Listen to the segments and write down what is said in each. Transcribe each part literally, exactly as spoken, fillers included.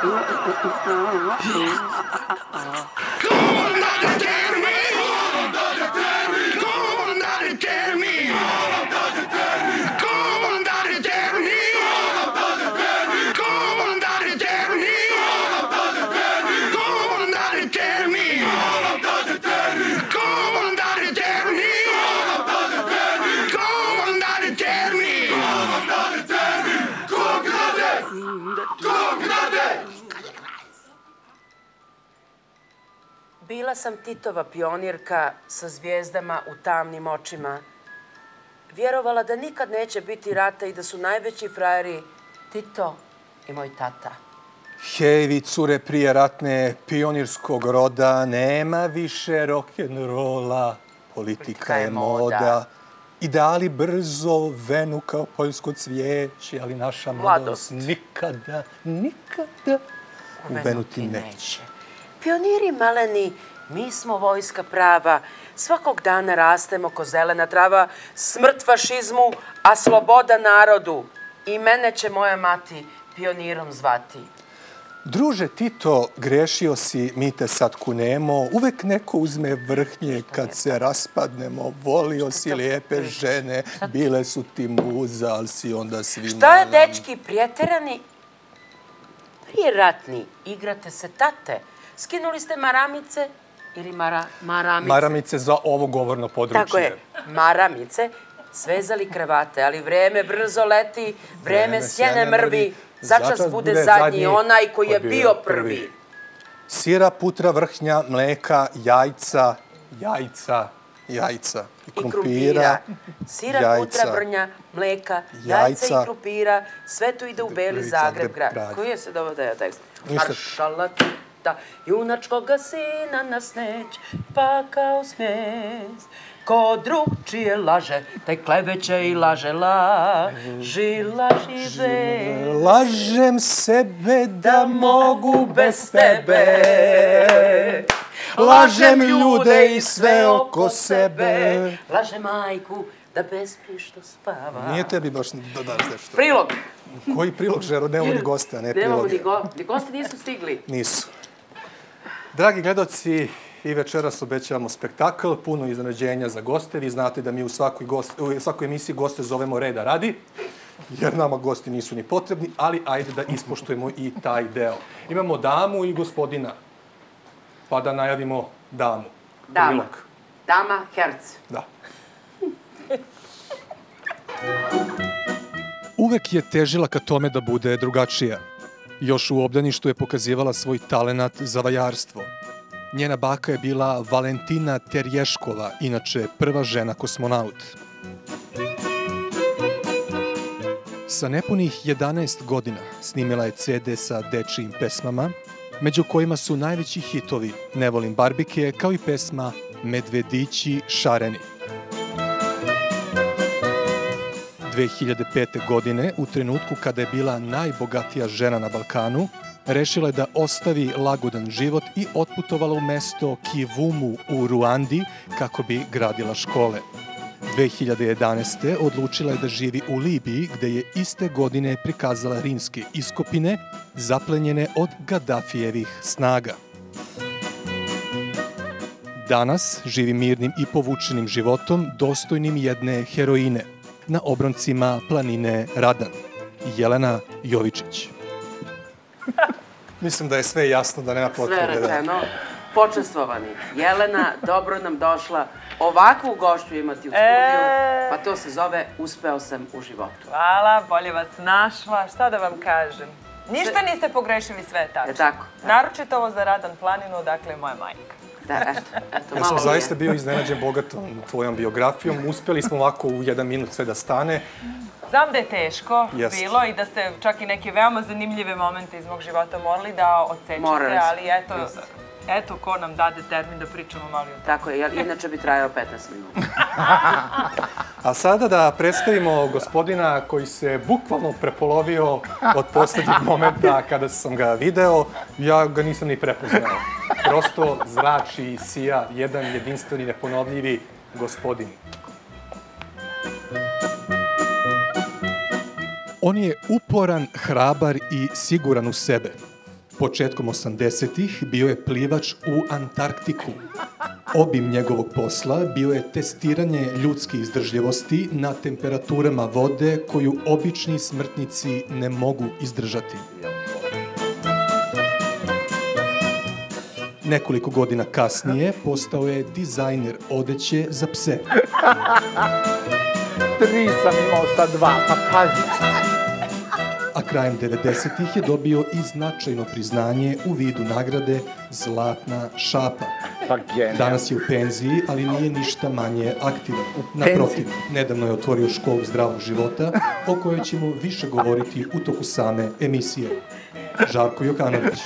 Bila sam Titova pionirka sa zvijezdama u tamnim očima. Vjerovala da nikad neće biti rata i da su najveći frajeri Tito i moj tata. Hej, vi cure prije ratne pionirskog roda, nema više rock'n'rolla, politika je moda. Ideali brzo venu kao poljsko cvijeće, ali naša mladost nikada, nikada uvenuti neće. Pioniri maleni, mi smo vojska prava. Svakog dana rastemo ko zelena trava. Smrt fašizmu, a sloboda narodu. I mene će moja mati pionirom zvati. Druže Tito, grešio si, mi te sad kunemo. Uvek neko uzme vrhnje kad se raspadnemo. Volio si lijepe žene, bile su ti muza, ali si onda svima... Šta je, dečki, prijeterani? Prije ratni, igrate se tate. Skinuli ste maramice ili maramice? Maramice za ovo govorno područje. Tako je, maramice, svezali krevate, ali vreme brzo leti, vreme sjene mrvi, začas bude zadnji onaj koji je bio prvi. Sira, putra, vrhnja, mleka, jajca, jajca, jajca i krumpira. Sira, putra, vrhnja, mleka, jajca i krumpira, sve to ide u Beli Zagreb grad. Koji je se dovodaja tekst? Maršala Tita, junačkoga sina nas neć, pa kao smjes. Ko drugčije laže, taj kleveće i laže, laži, laži ve. Lažem sebe da mogu bez tebe. Lažem ljude i sve oko sebe. Lažem majku da bespišno spava. Nije tebi baš da daš nešto. Prilog. Koji prilog, Žero? Nemamo ni goste, a ne priloge. Nemamo ni goste, nisu stigli. Nisu. Dragi gledoci, i večeras obećavamo spektakl, puno iznenađenja za goste. Vi znate da mi u svakoj emisiji goste zovemo reda radi, jer nama gosti nisu ni potrebni, ali ajde da ispoštujemo i taj deo. Imamo damu i gospodina, pa da najavimo damu. Dama. Dama Herc. Da. Uvek je težila ka tome da bude drugačija. Još u obdaništu je pokazivala svoj talenat za vajarstvo. Njena baka je bila Valentina Terješkova, inače prva žena kosmonaut. Sa nepunih jedanaest godina snimila je ce de sa dečijim pesmama, među kojima su najveći hitovi Ne volim barbike, kao i pesma Medvedići šareni. dve hiljade pete. godine, u trenutku kada je bila najbogatija žena na Balkanu, rešila je da ostavi lagodan život i otputovala u mesto Kivumu u Ruandi kako bi gradila škole. dve hiljade jedanaeste. odlučila je da živi u Libiji, gde je iste godine prikazala rimske iskopine zaplenjene od Gaddafijevih snaga. Danas živi mirnim i povučenim životom, dostojnim jedne heroine, na obroncima planine Radan. Jelena Jovičić. Mislim da je sve jasno, da nema potrebe. Sve rečeno. Počestvovani. Jelena, dobro nam došla. Ovakvu gošću imati u studiju, pa to se zove Uspeo sam u životu. Hvala, bolje vas našla. Šta da vam kažem? Ništa niste pogrešili, sve je tačno. Je tako. Naročito ovo za Radan planinu, dakle moja majka. Da, eto, eto, malo ja sam zaista bio iznenađen bogatom tvojom biografijom. Uspeli smo ovako u jedan minut sve da stane. Znam da je teško bilo i da ste čak i neke veoma zanimljive momente iz mog života morali da odsečete, ali eto, eto ko nam dade termin da pričamo malo o tome. Tako je, inače bi trajao petnaest minuta. A sada da predstavimo gospodina koji se bukvalno prepolovio od poslednjeg momenta kada sam ga video. Ja ga nisam ni prepoznao. Prosto zrači i sija jedan jedinstveni, neponovljivi gospodin. On je uporan, hrabar i siguran u sebe. Početkom osamdesetih bio je plivač u Antarktiku. Obim njegovog posla bio je testiranje ljudske izdržljivosti na temperaturama vode koju obični smrtnici ne mogu izdržati. Nekoliko godina kasnije postao je dizajner odeće za pse. Tri sam imao sa dva, pa pazite. A krajem devedesetih je dobio i značajno priznanje u vidu nagrade Zlatna šapa. Pa genijal. Danas je u penziji, ali nije ništa manje aktivan. Naprotiv, nedavno je otvorio školu zdravog života, o kojoj ćemo više govoriti u toku same emisije. Žarko Jokanović.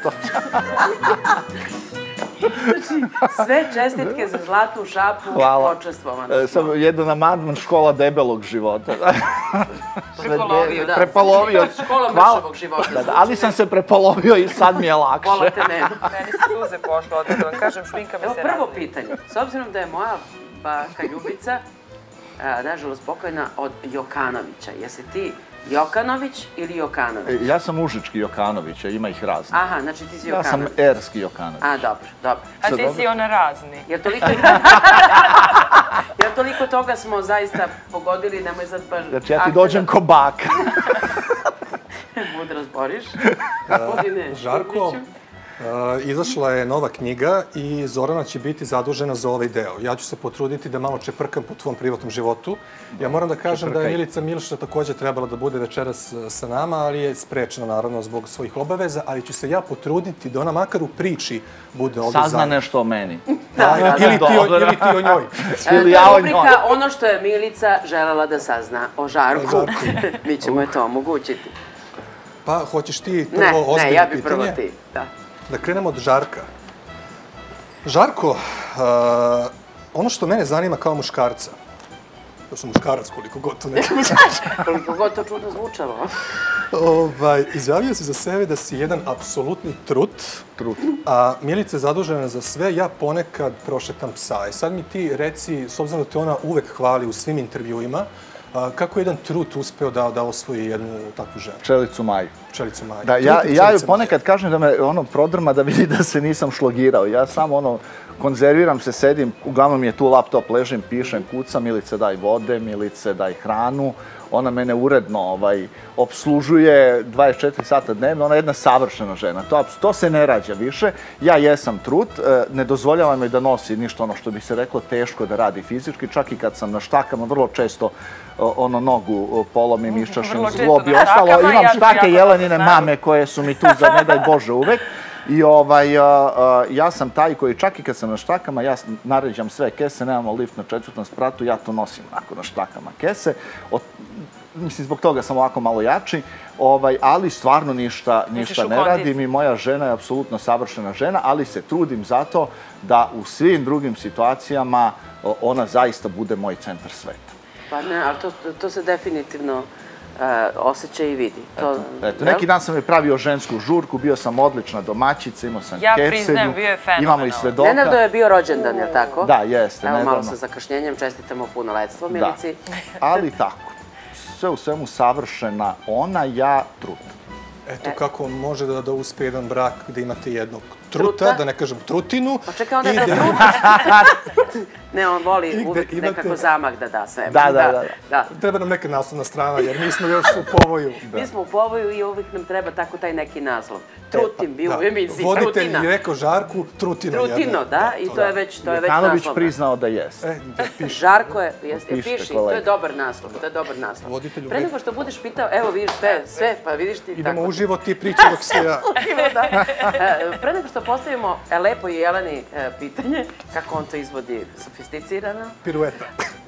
Znači, sve čestitke za Zlatnu šapu počestvovane. Samo jedan amandman, škola debelog života. Prepolovio, da. Prepolovio. Škola mršavog života. Ali sam se prepolovio i sad mi je lakše. Hvala te meni. Meni se suze pošlo, da vam kažem, šminka mi se razlije. Evo prvo pitanje. S obzirom da je moja baka Ljubica, nažalost pokojna, od Jokanovića. Jesi ti Jokanović ili Jokanović? Ja sam Užički Jokanović, ima ih razni. Aha, znači ti si Jokanović. Ja sam Erski Jokanović. A, dobro, dobro. A ti si ona razni. Jer toliko... Jer toliko toga smo zaista pogodili, nemoj sad baš... Znači ja ti dođem ko baka. Mudro zboriš. Žarko, izašla je nova knjiga i Zorana će biti zadužena za ovaj deo. Ja ću se potruditi da malo čeprkam po tvom privatnom životu. Ja moram da kažem da je Milica Milša također trebala da bude večeras sa nama, ali je sprečena naravno zbog svojih obaveza, ali ću se ja potruditi da ona makar u priči bude ovdje zajedno. Sazna nešto o meni. Ili ti o njoj. Ili ja o njoj. Rubrika ono što je Milica želela da sazna o Žarku. Mi ćemo je to omogućiti. Pa, hoćeš ti prvo ozbiljno pitanje? Ne, ne, ja bi prvo ti, da. Da krenemo od Žarka. Žarko, ono što mene zanima kao muškarca, ja sam muškarac koliko god to nekako zvučalo. Koliko god to čudno zvučalo. Izjavio si za sebe da si jedan apsolutni trut, a Milica je zadužena za sve, ja ponekad prošetam psa. I sad mi ti reci, s obzirom da te ona uvek hvali u svim intervjuima, kako je jedan trut uspeo da osvoji jednu takvu ženu? Pčelicu Maju. Pčelicu Maju. Da, ja ju ponekad kažem da me ono prodrma da vidi da se nisam šlogirao. Ja samo ono, konzerviram se, sedim, uglavnom je tu laptop, ležim, pišem, kucam, Milice daj vode, Milice daj hranu. Ona mene uredno opslužuje dvadeset četiri sata dnevno, ona je jedna savršena žena. To se ne rađa više. Ja jesam trut, ne dozvoljavam joj da nosi ništa ono što bi se reklo teško da radi fizički, čak i kad sam na štakama, vrlo često ono nogu polomim, iščašim zglob i ostalo. Imam štake Jelenine mame koje su mi tu za ne daj Bože uvek. I ja sam taj koji čak i kad sam na štakama, ja naređam sve kese, nemamo lift na četvrtom spratu, ja to nosim onako na štakama kese. Mislim, zbog toga sam ovako malo jači, ali stvarno ništa ne radim i moja žena je apsolutno savršena žena, ali se trudim zato da u svim drugim situacijama ona zaista bude moj centar sveta. Pa ne, ali to se definitivno osjeća i vidi. Eto, neki dan sam je pravio žensku žurku, bio sam odlična domaćica, imao sam kecelju. Ja priznajem, bio je fenomenalno. Imamo i svedoka. Nenado je bio rođendan, je li tako? Da, jeste. Evo malo sa zakašnjenjem, čestitamo punoletstvo, Milici. Ali tako, sve u svemu savršena ona, ja, trut. Eto kako može da uspe jedan brak gde imate jednog truta, da ne kažem trutinu. Pa čekaj onda da truta. Ne, on voli uvijek nekako zamah da da sve. Da, da, da. Treba nam neka naslovna strana, jer mi smo još u povoju. Mi smo u povoju i uvijek nam treba tako taj neki naslov. Trutin bio u emisiji, Trutina. Voditelj je rekao Žarku, Trutino. Trutino, da, i to je već naslov. Jokanović priznao da jeste. Žarko je, piši, to je dobar naslov, to je dobar naslov. Pre nego što budeš pitao, evo vidiš sve, pa vidiš ti tako. Idemo uživo, ti priča dok se ja... Pre nego što postavimo lepo i Jeleni pitanje, kako on to izvodi sofisticirano. Pirueta.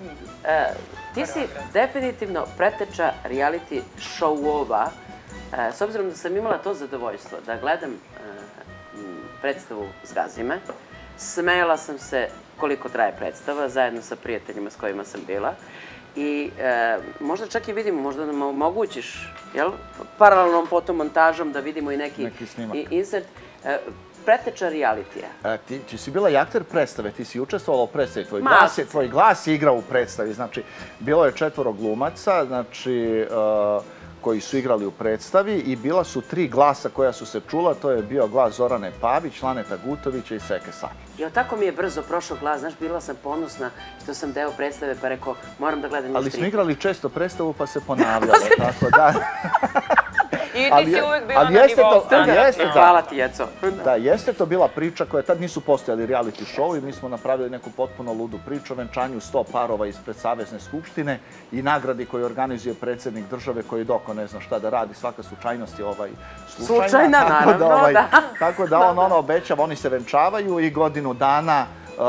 Ti si definitivno preteča reality show-ova, s obzirom da sam imala to zadovoljstvo da gledam predstavu Zgazi me. Smejala sam se koliko traje predstava, zajedno sa prijateljima s kojima sam bila. I možda čak i vidimo, možda nam omogućiš, jel? Paralelnom fotomontažom da vidimo i neki insert. Preteča realitija. Ti si bila i akter predstave, ti si učestvovala u predstavi, tvoj glas je igrao u predstavi, znači, bilo je četvoro glumaca, znači, koji su igrali u predstavi i bila su tri glasa koja su se čula, to je bio glas Zorane Pavić, Laneta Gutovića i Seke Sakić. Jo, tako mi je brzo prošao glas, znaš, bila sam ponosna što sam deo predstave pa rekao, moram da gledam još tri. Ali smo igrali često predstavu pa se ponavljalo, tako da... I ti si uvijek bila na nivou standarda. Hvala ti, Jeco. Da, jeste to bila priča koja tad nisu postojali reality show i mi smo napravili neku potpuno ludu priču o venčanju sto parova ispred Savezne skupštine i nagradi koju organizuje predsjednik države koji doko ne zna šta da radi, svaka slučajnost je ovaj slučajna. Slučajna, naravno, da. Tako da on ono obećava, oni se venčavaju i godinu dana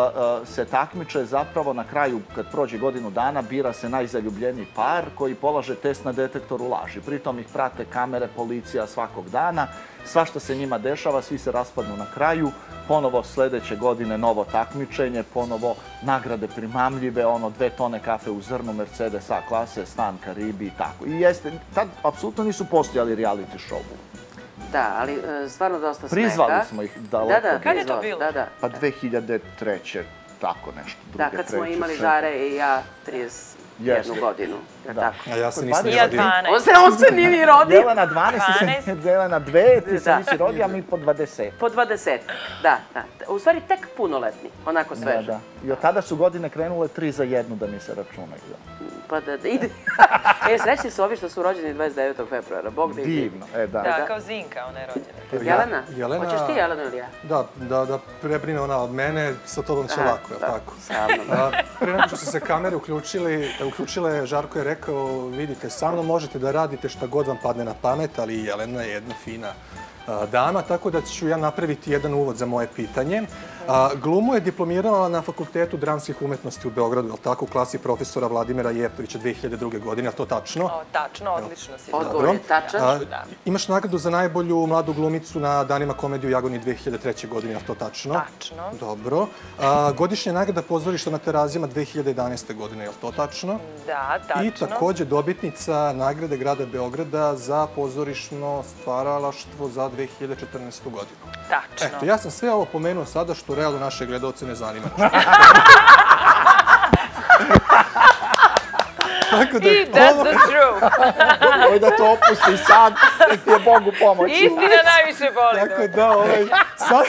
se takmiče, zapravo na kraju, kad prođe godinu dana, bira se najzaljubljeniji par koji polaže test na detektoru laži. Pritom ih prate kamere, policija svakog dana. Svašta se njima dešava, svi se raspadnu na kraju. Ponovo sledeće godine novo takmičenje, ponovo nagrade primamljive, ono dve tone kafe u zrnu, Mercedes A klase, stan Karibi i tako. I jeste, tad apsolutno nisu postojali reality show. Da, ali stvarno dosta smeha. Prizvali smo ih daleko. Da, da, kad je to bilo? Pa dve hiljade treće. Tako nešto. Da, kad smo imali Žare i ja trideset jednu godinu. A ja se nisam ni rodio. On se nije ni rodio. Jelena dvanaest, Jelena dve, ti se nisi rodio, a mi po dvadeset. Po dvadeset, da, da. U stvari tek punoletni, onako sveže. I od tada su godine krenule tri za jednu da mi se računaju. Pa da ide. E, srećni su ovi što su rođeni dvadeset devetog februara. Bog da ih divno, e da. Da, kao Zinka, ona je rođena. Jelena? Hoćeš ti Jelenu ili ja? Da, da prebrine ona od mene, sa tobom će lako, je li tako? Slavno. Pre nego što su se kamere uključile, Žarko je rekao, vidite, sa mnom možete da radite šta god vam padne na pamet, ali Jelena je jedna fina dama, tako da ću ja napraviti jedan uvod za moje pitanje. Glumu je diplomirala na Fakultetu dramskih umetnosti u Beogradu, je li tako, u klasi profesora Vladimira Jeftovića dve hiljade druge. godine, je li to tačno? Tačno, odlično si. Odgovor je tačan. Imaš nagradu za najbolju mladu glumicu na Danima komedije u Jagodini dve hiljade treće. godine, je li to tačno? Tačno. Dobro. Godišnja nagrada pozorišta na Terazijama dve hiljade jedanaeste. godine, je li to tačno? Da, tačno. I takođe dobitnica nagrade grada Beograda za pozorišno stvaralaštvo za dve hiljade četrnaestu. godinu. Tačno. Eto, ja sam sve ovo pomenuo sada što realno naše gledalce ne zanima. I that's the truth. Ovo da to opusti sad, nek ti je Bogu pomoći. Istina najviše boli. Tako da, ovaj, sad...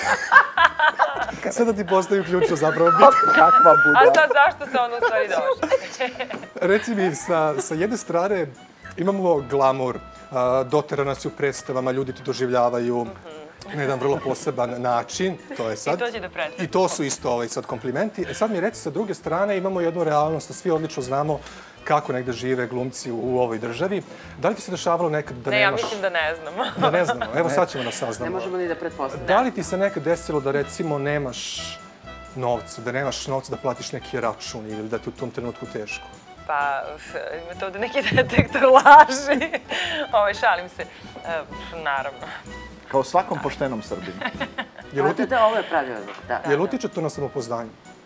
Sada ti postaju ključno zapravo biti. Kakva buda. A sad zašto se ono u stvari došli? Reci mi, sa jedne strane imamo glamur, dotera nas u predstavama, ljudi ti doživljavaju na jedan vrlo poseban način, to je sad. I to će da predstavim. I to su isto sad komplimenti. E sad mi reci, sa druge strane imamo jednu realnost, da svi odlično znamo kako negde žive glumci u ovoj državi. Da li ti se dešavalo nekad da nemaš... Ne, ja mislim da ne znamo. Da ne znamo, evo sad ćemo da saznamo. Ne možemo ni da pretpostavimo. Da li ti se nekad desilo da recimo nemaš novca, da nemaš novca da platiš neki račun ili da ti u tom trenutku teško? Pa, imate ovde neki detektor laži. Šalim se. Naravno. Kao svakom poštenom Srbinu. Da, ovo je pravi odgovor, da. Jel utiče to na samopouzdanje?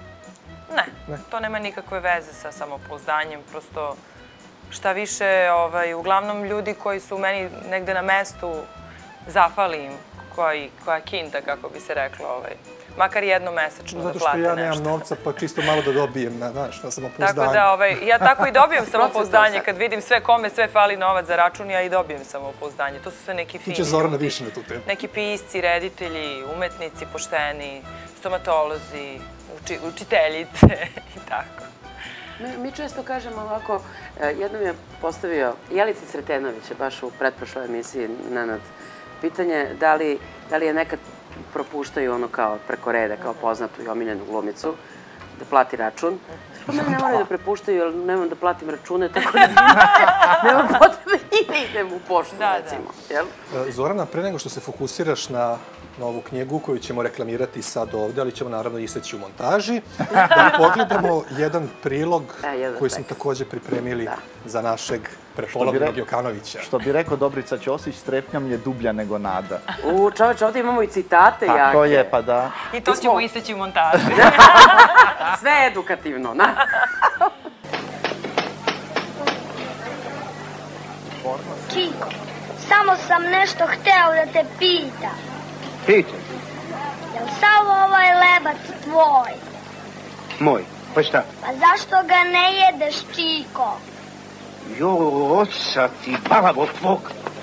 Ne, to nema nikakve veze sa samopouzdanjem. Prosto, šta više, uglavnom ljudi koji su meni negde na mestu, zafali im koja kinta, kako bi se reklo, makar jednom mesečno da plate nešto. Zato što ja nemam novca, pa čisto malo da dobijem, znaš, na samopouzdanje. Tako da, ja tako i dobijem samopouzdanje. Kad vidim sve kome sve fali novac za račun, ja i dobijem samopouzdanje. To su sve neki fini ljudi. Ti će Zorana više na tu temu. Neki pisci, reditelji, umetnici, pošteni, stomatolozi, učiteljice i tako. Mi često kažemo ovako, jednom je postavio Jelici Sretenović, baš u pretprošloj emisiji, Nenad, pitanje da li je nekad propuštaju ono kao preko reda, kao poznatu i omiljenu glumicu, da plati račun. Pa mene ne moraju da prepuštaju, jer nemam da platim račune, tako da nemam potrebe i da idem u poštu, recimo. Zorana, pre nego što se fokusiraš na novu knjigu koju ćemo reklamirati sad ovde, ali ćemo naravno iseći u montaži, da pogledamo jedan prilog koji smo takođe pripremili za našeg prepolovnog Jokanovića. Što bi rekao Dobrica Ćosić, strepnjam je dublja nego nada. U, čoveče, ovdje imamo i citate jake. Tako je, pa da. I to ćemo iseći u montaži. Sve edukativno. Čiko, samo sam nešto hteo da te pitam. Pitam. Jel sav ovaj lebac tvoj? Moj, pa šta? Pa zašto ga ne jedeš, Čiko? Jo, oca ti, balavo tvog.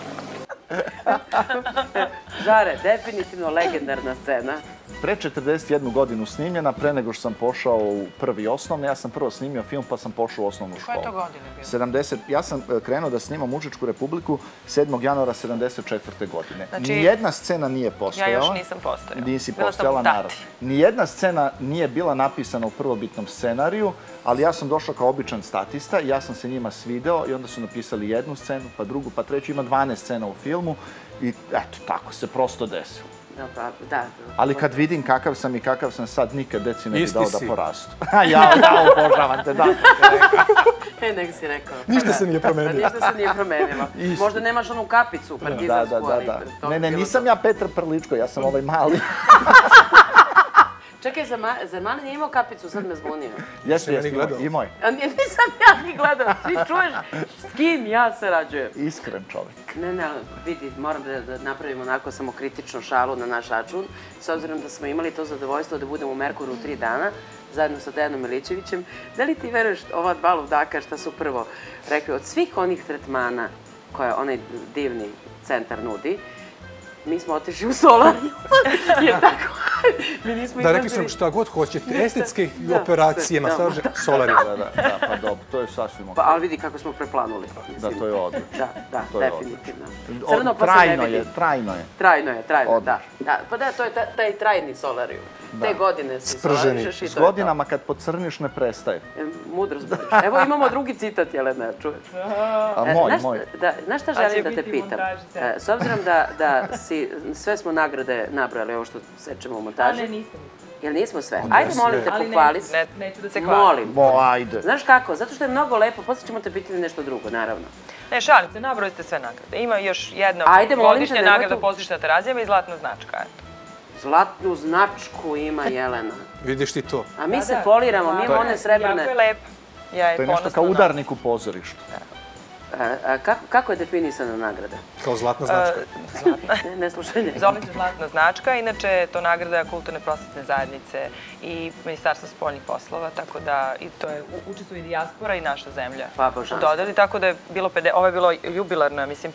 Žare, definitivno legendarna scena. Pre četrdeset jednu godinu snimljena, pre nego što sam pošao u prvi osnovni. Ja sam prvo snimio film, pa sam pošao u osnovnu školu. Koje to godine bilo? sedamdeset Ja sam krenuo da snimam Mužičku Republiku sedmog januara sedamdeset četvrte godine. Nijedna scena nije postojala. Ja još nisam postojala. Nisi postojala, naravno. Nijedna scena nije bila napisana u prvobitnom scenariju, ali ja sam došao kao običan statista i ja sam se njima svideo i onda su napisali jednu scenu, pa drugu, pa treću. Ima dvanaest scena u filmu i eto, tako se prosto desilo. Da. Ali kad vidim kakav sam i kakav sam sad, nikad deci ne bi dao da porastu. Ja, da, obožavam te, da. E, nek si rekao. Ništa se nije promenilo. Ništa se nije promenilo. Možda nemaš onu kapicu partizansku, ali... Da, da, da. Ne, ne, nisam ja Petar Prličko, ja sam ovaj mali. Čekaj, zar Mali nije imao kapicu, sad me zbunio? Jesi, jesi, imao je. Nisam ja ni gledao, ti čuješ s kim ja se rađujem. Iskren čovjek. Ne, ne, vidi, moram da napravimo onako samokritičnu šalu na naš račun, s obzirom da smo imali to zadovoljstvo da budemo u Merkuru tri dana, zajedno sa Dejanom Milićevićem. Da li ti veruješ ova dva ludaka šta su prvo rekli, od svih onih tretmana koje onaj divni centar nudi, mi smo otišli u solariju, jer tako, mi nismo izlažili... Da, rekli sam šta god hoćete, estetske operacije, masaže, solariju. Da, da, pa dobro, to je sasvim ok. Ali vidi kako smo preplanuli. Da, to je odlično. Da, da, definitivno. Trajno je, trajno je. Trajno je, trajno, da. Pa da, to je taj trajni solariju. Te godine si solarišeš i to je to. S godinama kad pocrniš ne prestaje. Mudro zbudiš. Evo imamo drugi citat, Jelena, čuješ. A moj, moj. Znaš šta želim da te pitam? S obzirom da si, sve smo nagrade nabrali, ovo što sečemo u montaži. A ne, nismo. Jel nismo sve? Ajde, molim te, pohvali se. Neću da se hvalim. Molim. Mo, ajde. Znaš kako? Zato što je mnogo lepo, poslije ćemo te pitati nešto drugo, naravno. Ne, šalim se, nabrali ste sve nagrade. Ima još jedna godišnja nagrada pozorišta na Terazijama i zlatna značka, eto. Zlatnu značku ima Jelena. Vidiš ti to. A mi se foliramo, mi imamo one srebrne. Jako je lepo. To je nešto kao udarnik u pozorištu. Kako je definisana nagrada? Kao zlatna značka. Ne slušaj njega. Zove se zlatna značka, inače je to nagrada Kulturne prosvetne zajednice i Ministarstva spoljnih poslova, tako da to je učestvuje i dijaspora i naša zemlja. Pa, božanstvo. Dodali, tako da je bilo, ovo je bilo jubilarna, mislim,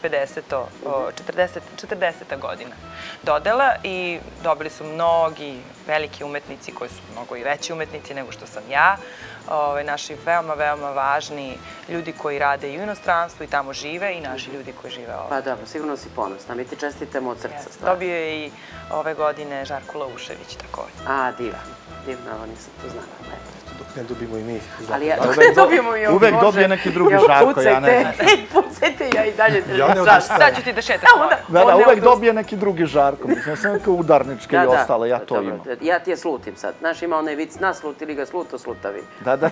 četrdeseta godina dodela i dobili su mnogi veliki umetnici koji su mnogo i veći umetnici nego što sam ja. Naši veoma, veoma važni ljudi koji rade i u inostranstvu i tamo žive i naši ljudi koji žive ovdje. Pa dobro, sigurno si ponosna. Mi ti čestitamo od srca. Dobio je i ove godine Žarko Laušević također. A, divno. Divno, ovo nisam to znala. Dok ne dobimo i mi. Uvek dobije neki drugi Žarko, ja ne znam. Pucajte, ja i dalje ja ne odustajem. Sad ću ti da šetam moje. Da, da, uvek dobije neki drugi Žarko. Mislim, ja sam kao udarničke i ostale, ja to imam. Ja ti je slutim sad. Znaš, ima onaj vic, naslutili ga sluto slutavi. Da, da.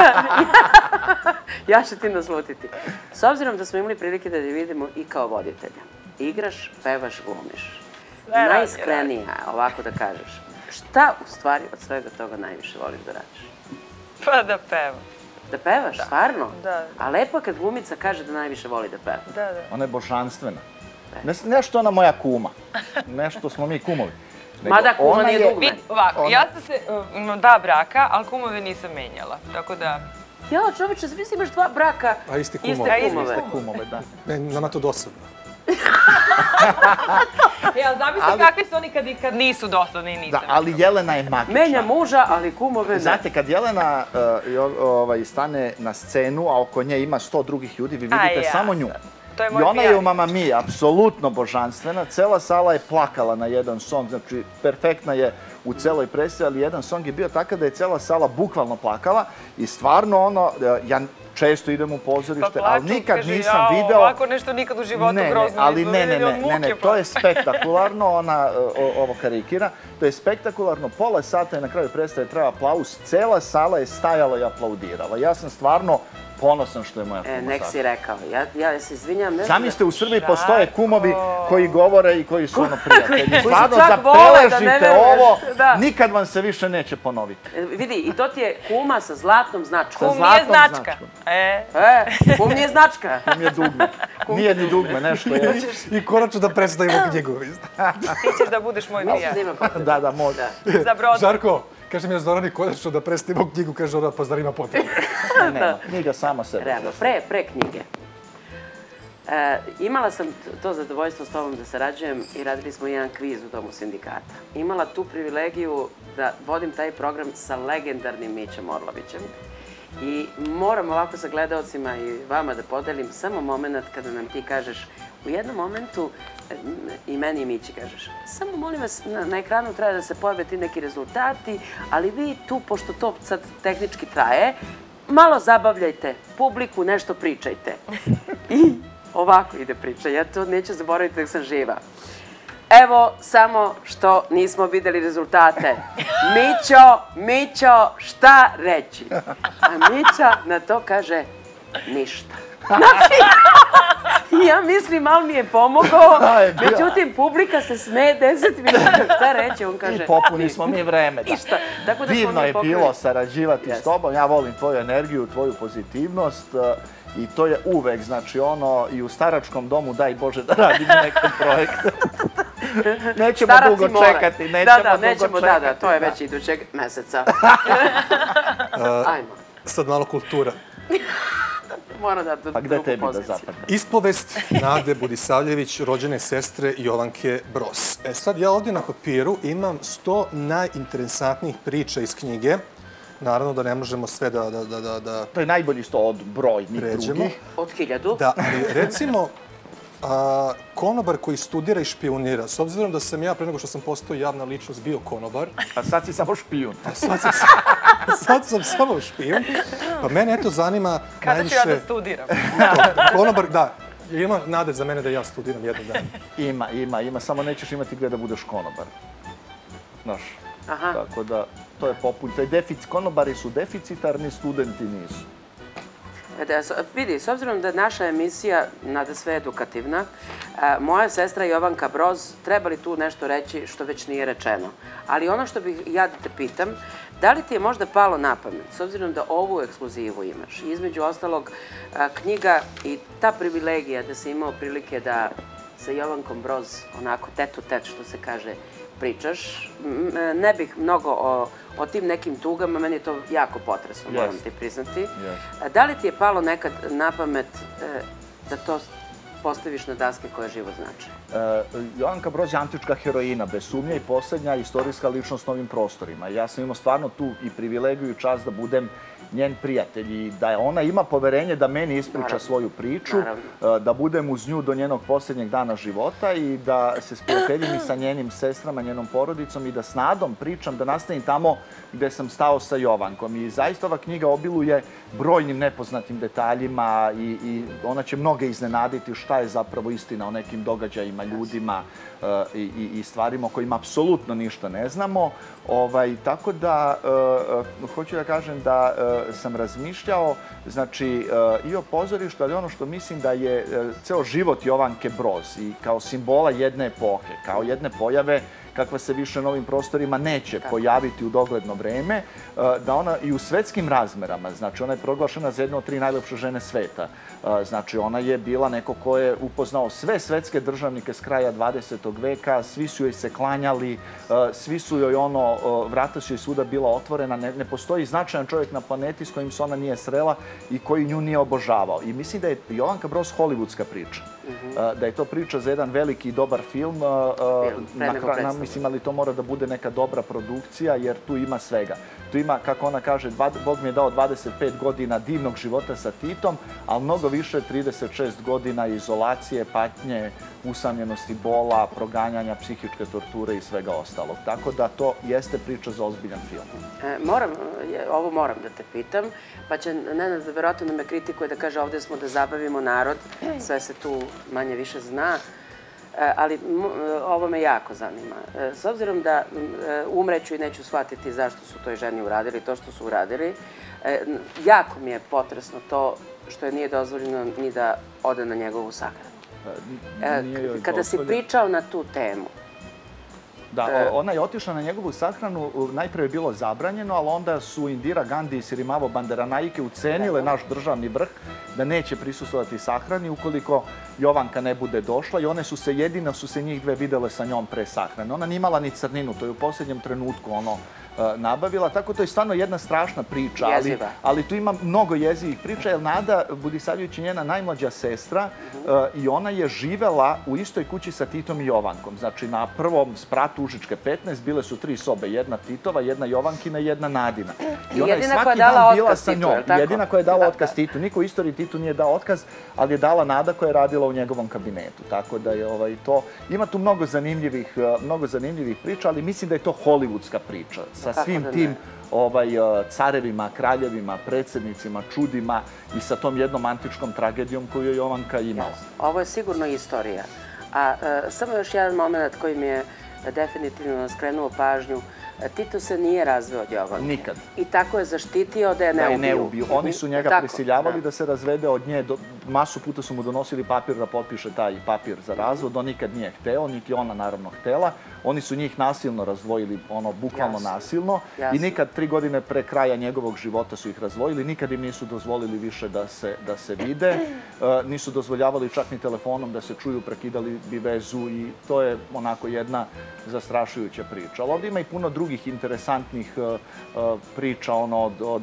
Ja ću ti naslutiti. S obzirom da smo imali prilike da te vidimo i kao voditelja. Igraš, pevaš, glumiš. Najiskrenija, ovako da kažeš. Šta u stvari od svega toga najviše voliš da radiš? Pa da pevam. Da pevaš, stvarno? Da. A lepo je kad glumica kaže da najviše voli da peva. Da, da. Ona je božanstvena. Nešto ona moja kuma. Nešto smo mi kumovi. Mada kuma nije dugme. Ovako, ja sam se, imam dva braka, ali kumove nisam menjala, tako da... Ja, čoveče, zamisli imaš dva braka, iste kumove. Iste kumove, da. Nama to dosadno. Ja, zamisli kakvi su oni kad nisu dosadni i nisam. Da, ali Jelena je magična. Menja muža, ali kumove ne. Znate, kad Jelena stane na scenu, a oko nje ima sto drugih ljudi, vi vidite samo nju. I ona je u Mamma Mia, apsolutno božanstvena. Cela sala je plakala na jedan song, znači perfektna je u celoj predstavi, ali jedan song je bio takav da je cela sala bukvalno plakala i stvarno ono, ja često idem u pozorište, ali nikad nisam video... Ovako nešto nikad u životu grozno. Ali ne, ne, ne, ne, to je spektakularno, ona ovo karikira, to je spektakularno, pola sata i na kraju predstave treba aplauz, cela sala je stajala i aplaudirala. Ja sam stvarno ponosan što je moja kuma. Nek si rekao, ja se izvinjam. Zamislite, u Srbiji postoje kumovi koji govore i koji su ono prijatelji. Stvarno, zabeležite ovo, nikad vam se više neće ponoviti. Vidi, i to ti je kuma sa zlatnom značkom. Kum nije značka. E, kum nije značka. Kum je dugme. Nije ni dugme, nešto je. I konačno da predstavimo knjigu. Ti ćeš da budeš moj prijatelj. Da, da, može. Za brodu. Žarko, kaže mi je Zorani konačno da predstavimo knjigu, kaže ona, pa zar ima potrebe. nema, knjiga sama sebe. Realno, pre, pre knjige. E, imala sam to zadovoljstvo s tobom da sarađujem i radili smo jedan kviz u Domu sindikata. Imala tu privilegiju da vodim taj program sa legendarnim Mićem Orlovićem. I moram ovako sa gledaocima i vama da podelim samo moment kada nam ti kažeš u jednom momentu, i meni i Mići kažeš, samo molim vas, na, na ekranu treba da se pojave ti neki rezultati, ali vi tu, pošto to sad tehnički traje, malo zabavljajte publiku, nešto pričajte. I ovako ide priča, ja to neću zaboraviti dok sam živa. Evo, samo što nismo videli rezultate. Mićo, Mićo, šta reći? A Mića na to kaže, ništa. Znači, ja mislim, malo mi je pomogao, međutim, publika se smeje deset minuta. Šta reći? On kaže, I popuni smo mi vreme. Ništa. Divno je bilo sarađivati s tobom. Ja volim tvoju energiju, tvoju pozitivnost. I to je uvek, znači ono, i u staračkom domu, daj Bože da radimo neke projekte. Nećemo dugo čekati, nećemo da, da, dugo nećemo, čekati. Da, da, to je već idućeg meseca. Ajmo. Sad malo kultura. Moram da drugu poziciju. Pa gde tebi da zapadne? Ispovest Nade Budisavljević, rođene sestre Jovanke Broz. E sad, ja ovdje na papiru imam sto najinteresantnijih priča iz knjige. Naravno da ne možemo sve da... da, da, da to je najbolji sto od brojnih drugih. Od hiljadu. Da, ali recimo, a, konobar koji studira i špionira, s obzirom da sam ja, pre nego što sam postao javna ličnost, bio konobar. A sad si samo špijun. A sad sam, sad sam samo špijun. Pa mene eto zanima Kada najviše... ću ja da studiram? To, konobar, da. Ima nade za mene da ja studiram jednog dana. Ima, ima, ima. Samo nećeš imati gdje da budeš konobar. Znaš. Aha. Tako da, to je popun. To je deficit. Konobari su deficitarni, studenti nisu. Da, vidi, s obzirom da je naša emisija nada sve edukativna, moja sestra Jovanka Broz, treba li tu nešto reći što već nije rečeno? Ali ono što bih ja da te pitam, da li ti je možda palo na pamet, s obzirom da ovu ekskluzivu imaš, između ostalog knjiga i ta privilegija da si imao prilike da sa Jovankom Broz, onako tet u tet što se kaže, pričaš, ne bih mnogo o, o tim nekim tugama, meni je to jako potresno, moram ti priznati. Yes. Da li ti je palo nekad na pamet e, da to postaviš na daske koje život znači? E, Jovanka Broz je antička heroina, bez sumnje i posljednja istorijska ličnost na ovim prostorima. Ja sam imao stvarno tu i privilegiju i čast da budem njen prijatelj i da ona ima poverenje da meni ispriča Naravno. svoju priču, Naravno. da budem uz nju do njenog posljednjeg dana života i da se sprijateljim i sa njenim sestrama, njenom porodicom i da s nadom pričam, da nastavim tamo gde sam stao sa Jovankom. I zaista ova knjiga obiluje brojnim nepoznatim detaljima i, i ona će mnoge iznenaditi šta je zapravo istina o nekim događajima, ljudima uh, i, i stvarima o kojima apsolutno ništa ne znamo. Ovaj, tako da, uh, hoću da kažem da uh, sam razmišljao, znači, uh, i o pozorištu, ali ono što mislim da je uh, ceo život Jovanke Broz i kao simbola jedne epohe, kao jedne pojave kakva se više na ovim prostorima neće pojaviti u dogledno vreme, da ona i u svetskim razmerama, znači ona je proglašena za jednu od tri najlepše žene sveta. Znači ona je bila neko ko je upoznao sve svetske državnike s kraja dvadesetog veka, svi su joj se klanjali, svi su joj ono, vrata su joj svuda bila otvorena, ne, ne postoji značajan čovjek na planeti s kojim se ona nije srela i koji nju nije obožavao. I mislim da je Jovanka Broz hollywoodska priča. Da je to priča za jedan veliki i dobar film, na, na, mislim, ali to mora da bude neka dobra produkcija, jer tu ima svega. Tu ima, kako ona kaže, dva, Bog mi je dao dvadeset pet godina divnog života sa Titom, ali mnogo više trideset šest godina izolacije, patnje, usamljenosti, bola, proganjanja, psihičke torture i svega ostalog. Tako da to jeste priča za ozbiljan film. E, moram, ovo moram da te pitam, pa će Nenad verovatno me kritikuje da kaže ovdje smo da zabavimo narod, sve se tu manje više zna. Ali ovo me jako zanima. S obzirom da umreću i neću shvatiti zašto su toj ženi uradili to što su uradili, jako mi je potresno to što je nije dozvoljeno ni da ode na njegovu sahranu. Kada si pričao na tu temu, Da, ona je otišla na njegovu sahranu, najprije je bilo zabranjeno, ali onda su Indira Gandhi i Sirimavo Bandaranaike ucenile naš državni vrh da neće prisustvovati sahrani ukoliko Jovanka ne bude došla i one su se, jedino su se njih dve videle sa njom pre sahrane. Ona nije imala ni crninu, to je u posljednjem trenutku ono nabavila, tako to je stvarno jedna strašna priča, ali, ali tu ima mnogo jezivih priča, jer Nada Budisavljević je njena najmlađa sestra i ona je živela u istoj kući sa Titom i Jovankom. Znači, na prvom spratu Užičke petnaest bile su tri sobe, jedna Titova, jedna Jovankina i jedna Nadina. I ona je svaki dan bila sa njom. Jedina koja je dala otkaz Titu. Niko u istoriji Titu nije dao otkaz, ali je dala Nada koja je radila u njegovom kabinetu. Tako da je ovaj, to... Ima tu mnogo zanimljivih, mnogo zanimljivih priča, ali mislim da je to hollywoodska priča. Sa svim tim ovaj, carevima, kraljevima, predsjednicima, čudima i sa tom jednom antičkom tragedijom koju je Jovanka imala. Ovo je sigurno istorija. A samo još jedan moment koji mi je definitivno skrenuo pažnju. Tito se nije razveo od Jovanke. Nikad. I tako je zaštitio da je ne ubiju. Da je ne ubiju. Oni su njega prisiljavali da se razvede od nje. Masu puta su mu donosili papir da potpiše taj papir za razvod. On nikad nije hteo, niti ona naravno htela. Oni su njih nasilno razdvojili, ono, bukvalno nasilno. I nikad, tri godine pre kraja njegovog života su ih razdvojili. Nikad im nisu dozvolili više da se vide. Nisu dozvoljavali čak ni telefonom da se čuju, prekidali bi vezu i to je onako jedna zastrašujuća priča. Ali ovdje ima i puno drugih interesantnih priča, ono, od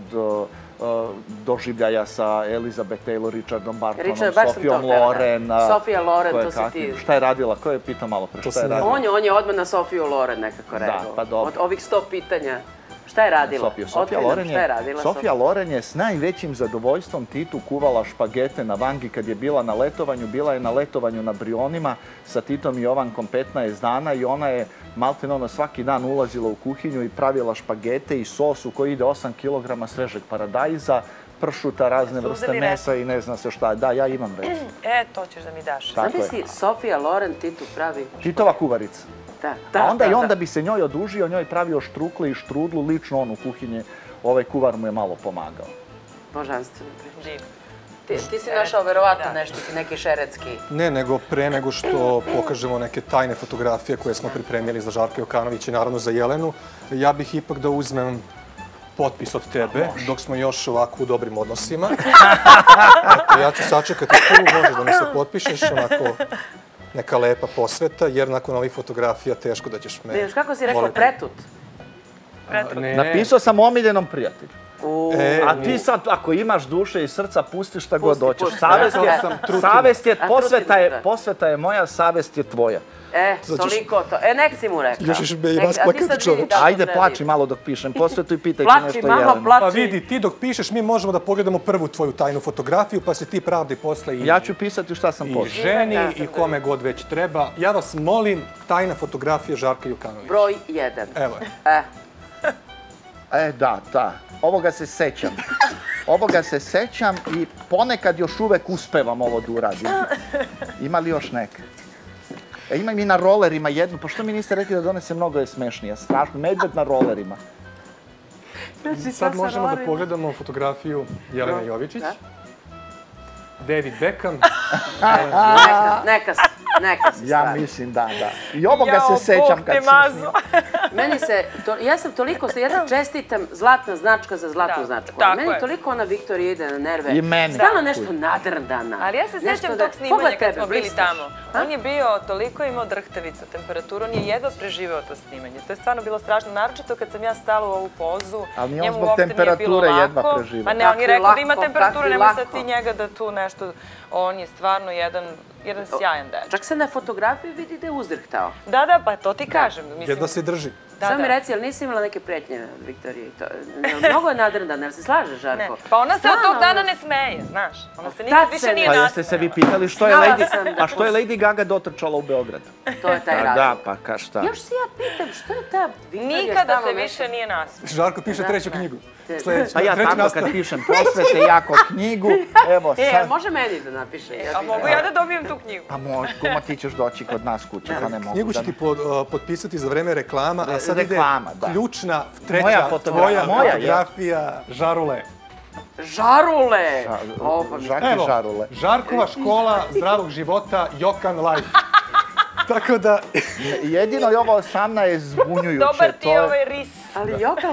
doživljaja sa Elizabeth Taylor, Richardom Bartonom, Sofijom Loren. Sofija Loren, to si ti... Šta je radila? Ko je pitao malo pre? Šta je radila? On je odmah na Sofiju Loren nekako rekao. Da, pa dobro. Od ovih sto pitanja. Šta je radila? Sofija Loren je s najvećim zadovoljstvom Titu kuvala špagete na vangi kad je bila na letovanju. Bila je na letovanju na Brionima sa Titom i Jovankom petnaest dana i ona je maltene ona svaki dan ulazila u kuhinju i pravila špagete i sos u koji ide osam kilograma svežeg paradajza, pršuta, razne vrste mesa i ne zna se šta. Da, ja imam već. E, to ćeš da mi daš. Zamisli, Sofija Loren Titu pravi... Titova kuvarica. Da, a onda i onda bi se njoj odužio, njoj pravio štrukle i štrudlu, lično on u kuhinji, ovaj kuvar mu je malo pomagao. Božanstveno priča. Ti si našao verovatno nešto, neki šerecki... Ne, nego pre nego što pokažemo neke tajne fotografije koje smo pripremili za Žarka Jokanovića i naravno za Jelenu, ja bih ipak da uzmem potpis od tebe, dok smo još ovako u dobrim odnosima. Eto, ja ću sačekati tu, može da mi se potpišeš, onako... neka lepa posveta, jer nakon ovih fotografija teško da ćeš me... Vidiš, kako si rekao, pretut? Napisao sam omiljenom prijatelju. A ti sad, ako imaš duše i srca, pusti šta god hoćeš. Savest je, posveta je moja, savest je tvoja. E, toliko to. E, nek si mu rekao. Još ćeš me i rasplakati čoveč. Ajde, plači malo dok pišem. Posvetu i pitaj ti nešto Jelenu. Plači, mama, plači. Pa vidi, ti dok pišeš, mi možemo da pogledamo prvu tvoju tajnu fotografiju, pa se ti pravdi posle i... Ja ću pisati šta sam poslao. I ženi, i kome god već treba. Ja vas molim, tajna fotografija Žarka Jokanovića. Broj jedan. Evo je. E, da, da. Ovoga se sećam. Ovoga se sećam i ponekad još uvek uspevam ovo da uradim. Ima li još neke? E, imam i na rolerima jednu, pa što mi niste rekli da donese, mnogo je smešnija. Strašno, medved na rolerima. Sad možemo da pogledamo fotografiju Jelene Jovičić. David Beckham. Neka si, neka si. Ja mislim, da, da. I ovoga se sećam kad sam snimao. Meni se, ja sam toliko, ja čestitam zlatna značka za zlatnu značku. Meni toliko ona Viktorija ide na nerve. I meni. Stalno nešto nadrndana. Ali ja se sećam tog snimanja kad smo bili tamo. On je bio, toliko imao drhtavicu, temperaturu, on je jedva preživeo to snimanje. To je stvarno bilo strašno, naročito kad sam ja stala u ovu pozu. Ali nije on zbog temperature jedva preživeo. Pa ne, on je rekao da ima temperaturu, nemoj sad ti njega da tu nešto... On je stvarno jedan sjajan dečak. Čak se na fotografiji vidi da je uzdrhtao. Da, da, pa to ti kažem. Jedva se drži. Samo mi reci, ali nisi imala neke pretnje od Viktorije? Mnogo je nadrndana, jel se slažeš, Žarko? Pa ona se od tog dana ne smeje, znaš. Ona se nikad više nije nasmela. Pa jeste se vi pitali što je Lady Gaga dotrčala u Beograd? To je taj razlog. Da, pa ka šta? Još se ja pitam, što je ta Viktorija? Nikada se više nije nasmela. Žarko piše treću knjigu. Pa ja tako kad pišem posvete, jako knjigu, evo sad... E, može meni da napiše. A mogu ja da dobijem tu knjigu? Pa može, kuma ti ćeš doći kod nas kuće, pa ne mogu da... Knjigu ću ti potpisati za vreme reklama, a sad ide ključna, treća, tvoja fotografija, Žarule. Žarule! Žaki Žarule. Žarkova škola zdravog života, Jokan Life. Tako da... Jedino je ovo osamnaest zbunjujuće. Dobar ti je ovaj ris. Ali Jokan Life.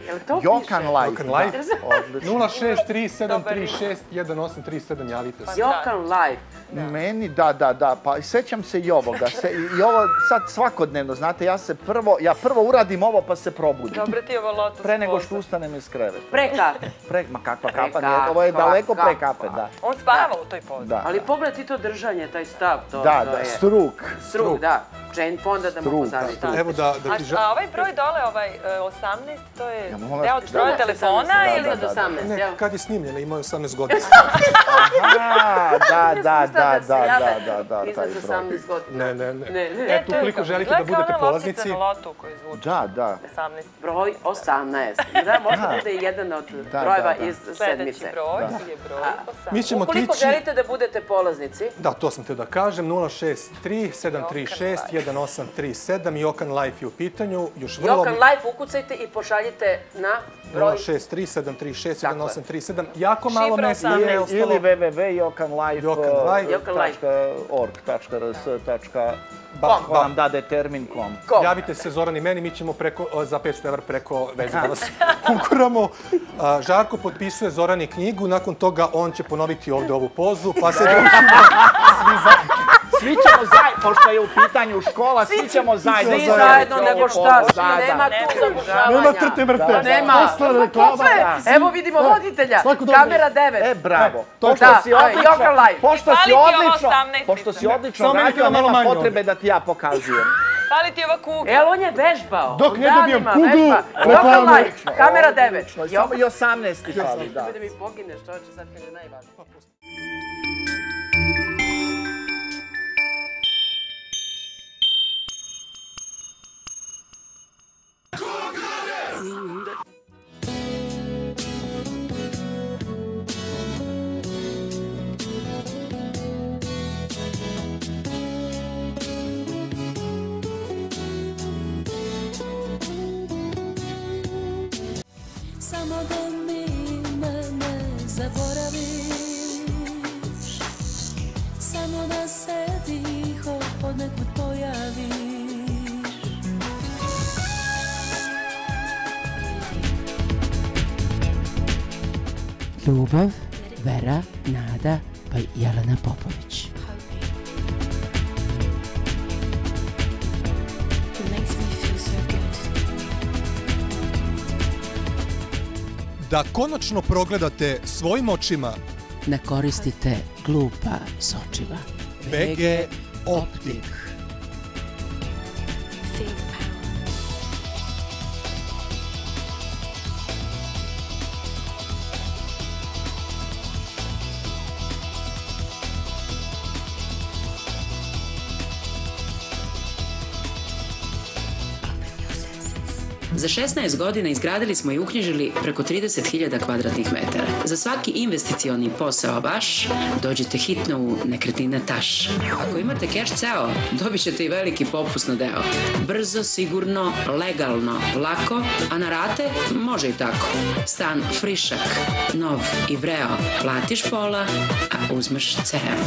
Jel to piše? Jokan Life. Jokan Life. nula šest tri sedam tri šest jedan osam tri sedam, javite se. Jokan Life. Meni, da, da, da, pa sećam se i ovoga. I ovo sad svakodnevno, znate, ja se prvo, ja prvo uradim ovo pa se probudim. Dobre ti je ovo lotus. Pre nego što ustanem iz kreveta. Pre kafe. Pre, ma kakva kafa, nije, ovo je daleko pre kafe, da. On spava u toj pozi. Ali pogledaj ti to držanje, taj stav, to je... Da, da, struk. Struk, da. Jane Fonda da mu pozavite. Evo da ti želim. A ovaj broj dole, ovaj osamnaest, to je deo broja telefona ili... Iznad osamnaest, Ne, jel? kad je snimljena, imao je osamnaest godina. Aha, da, da, da, da, da, da, Iznad osamnaest godina. Ne, ne, ne. Ne, ne. Eto, ukoliko želite da budete polaznici... Gleda kao ona loptica na lotu koji zvuči. Da, da. osamnaest. Broj osamnaest. Da, možda bude jedan od brojeva iz sedmice. Sljedeći broj je broj osamnaest. Mi ćemo Ukoliko tići... želite da budete polaznici... Da, to sam te da kažem. nula šest tri sedam tri šest jedan osam tri sedam. Jokan Life je u pitanju. Jokan Life ukucajte i pošaljite na broj... nula šest tri sedam tri šest jedan osam tri sedam. Jako malo mesta je ostalo. Ili w w w tačka jokan life tačka org tačka r s tačka ko vam dade termin kom. Javite se Zoran i meni, mi ćemo za petsto evra preko veze da vas konkuramo. Žarko potpisuje Zorani knjigu, nakon toga on će ponoviti ovde ovu pozu, pa se družimo svi zajedno. Svi ćemo zajedno, pošto je u pitanju škola, svi ćemo zajedno. Svi zajedno, nego šta, nema tu zabušavanja. Nema trte mrte. Nema. Evo vidimo voditelja, kamera devet. E, bravo. Jokan Life. Pošto si odlično, pošto si odlično radio, nema potrebe da ti ja pokazujem. Pali ti ova kuga. Jel, on je vežbao. Dok ne dobijem kugu, Jokan Life, kamera devet. Samo i osamnaest fali, da. Da mi pogineš, čovječe, sad kad je najvažnije. Samo da mi mene zaboraviš, samo da se tiho odnekud pojaviš. Ljubav, Vera, Nada, pa i Jelena Popović. Da konačno progledate svojim očima Ne koristite glupa sočiva. B G Optik. Za šesnaest godina izgradili smo i uknjižili preko trideset hiljada kvadratnih metara. Za svaki investicioni posao vaš, dođite hitno u Nekretnine Taš. Ako imate keš ceo, dobit ćete i veliki popust na deo. Brzo, sigurno, legalno, lako, a na rate može i tako. Stan frišak, nov i vreo, platiš pola, a uzmeš ceo.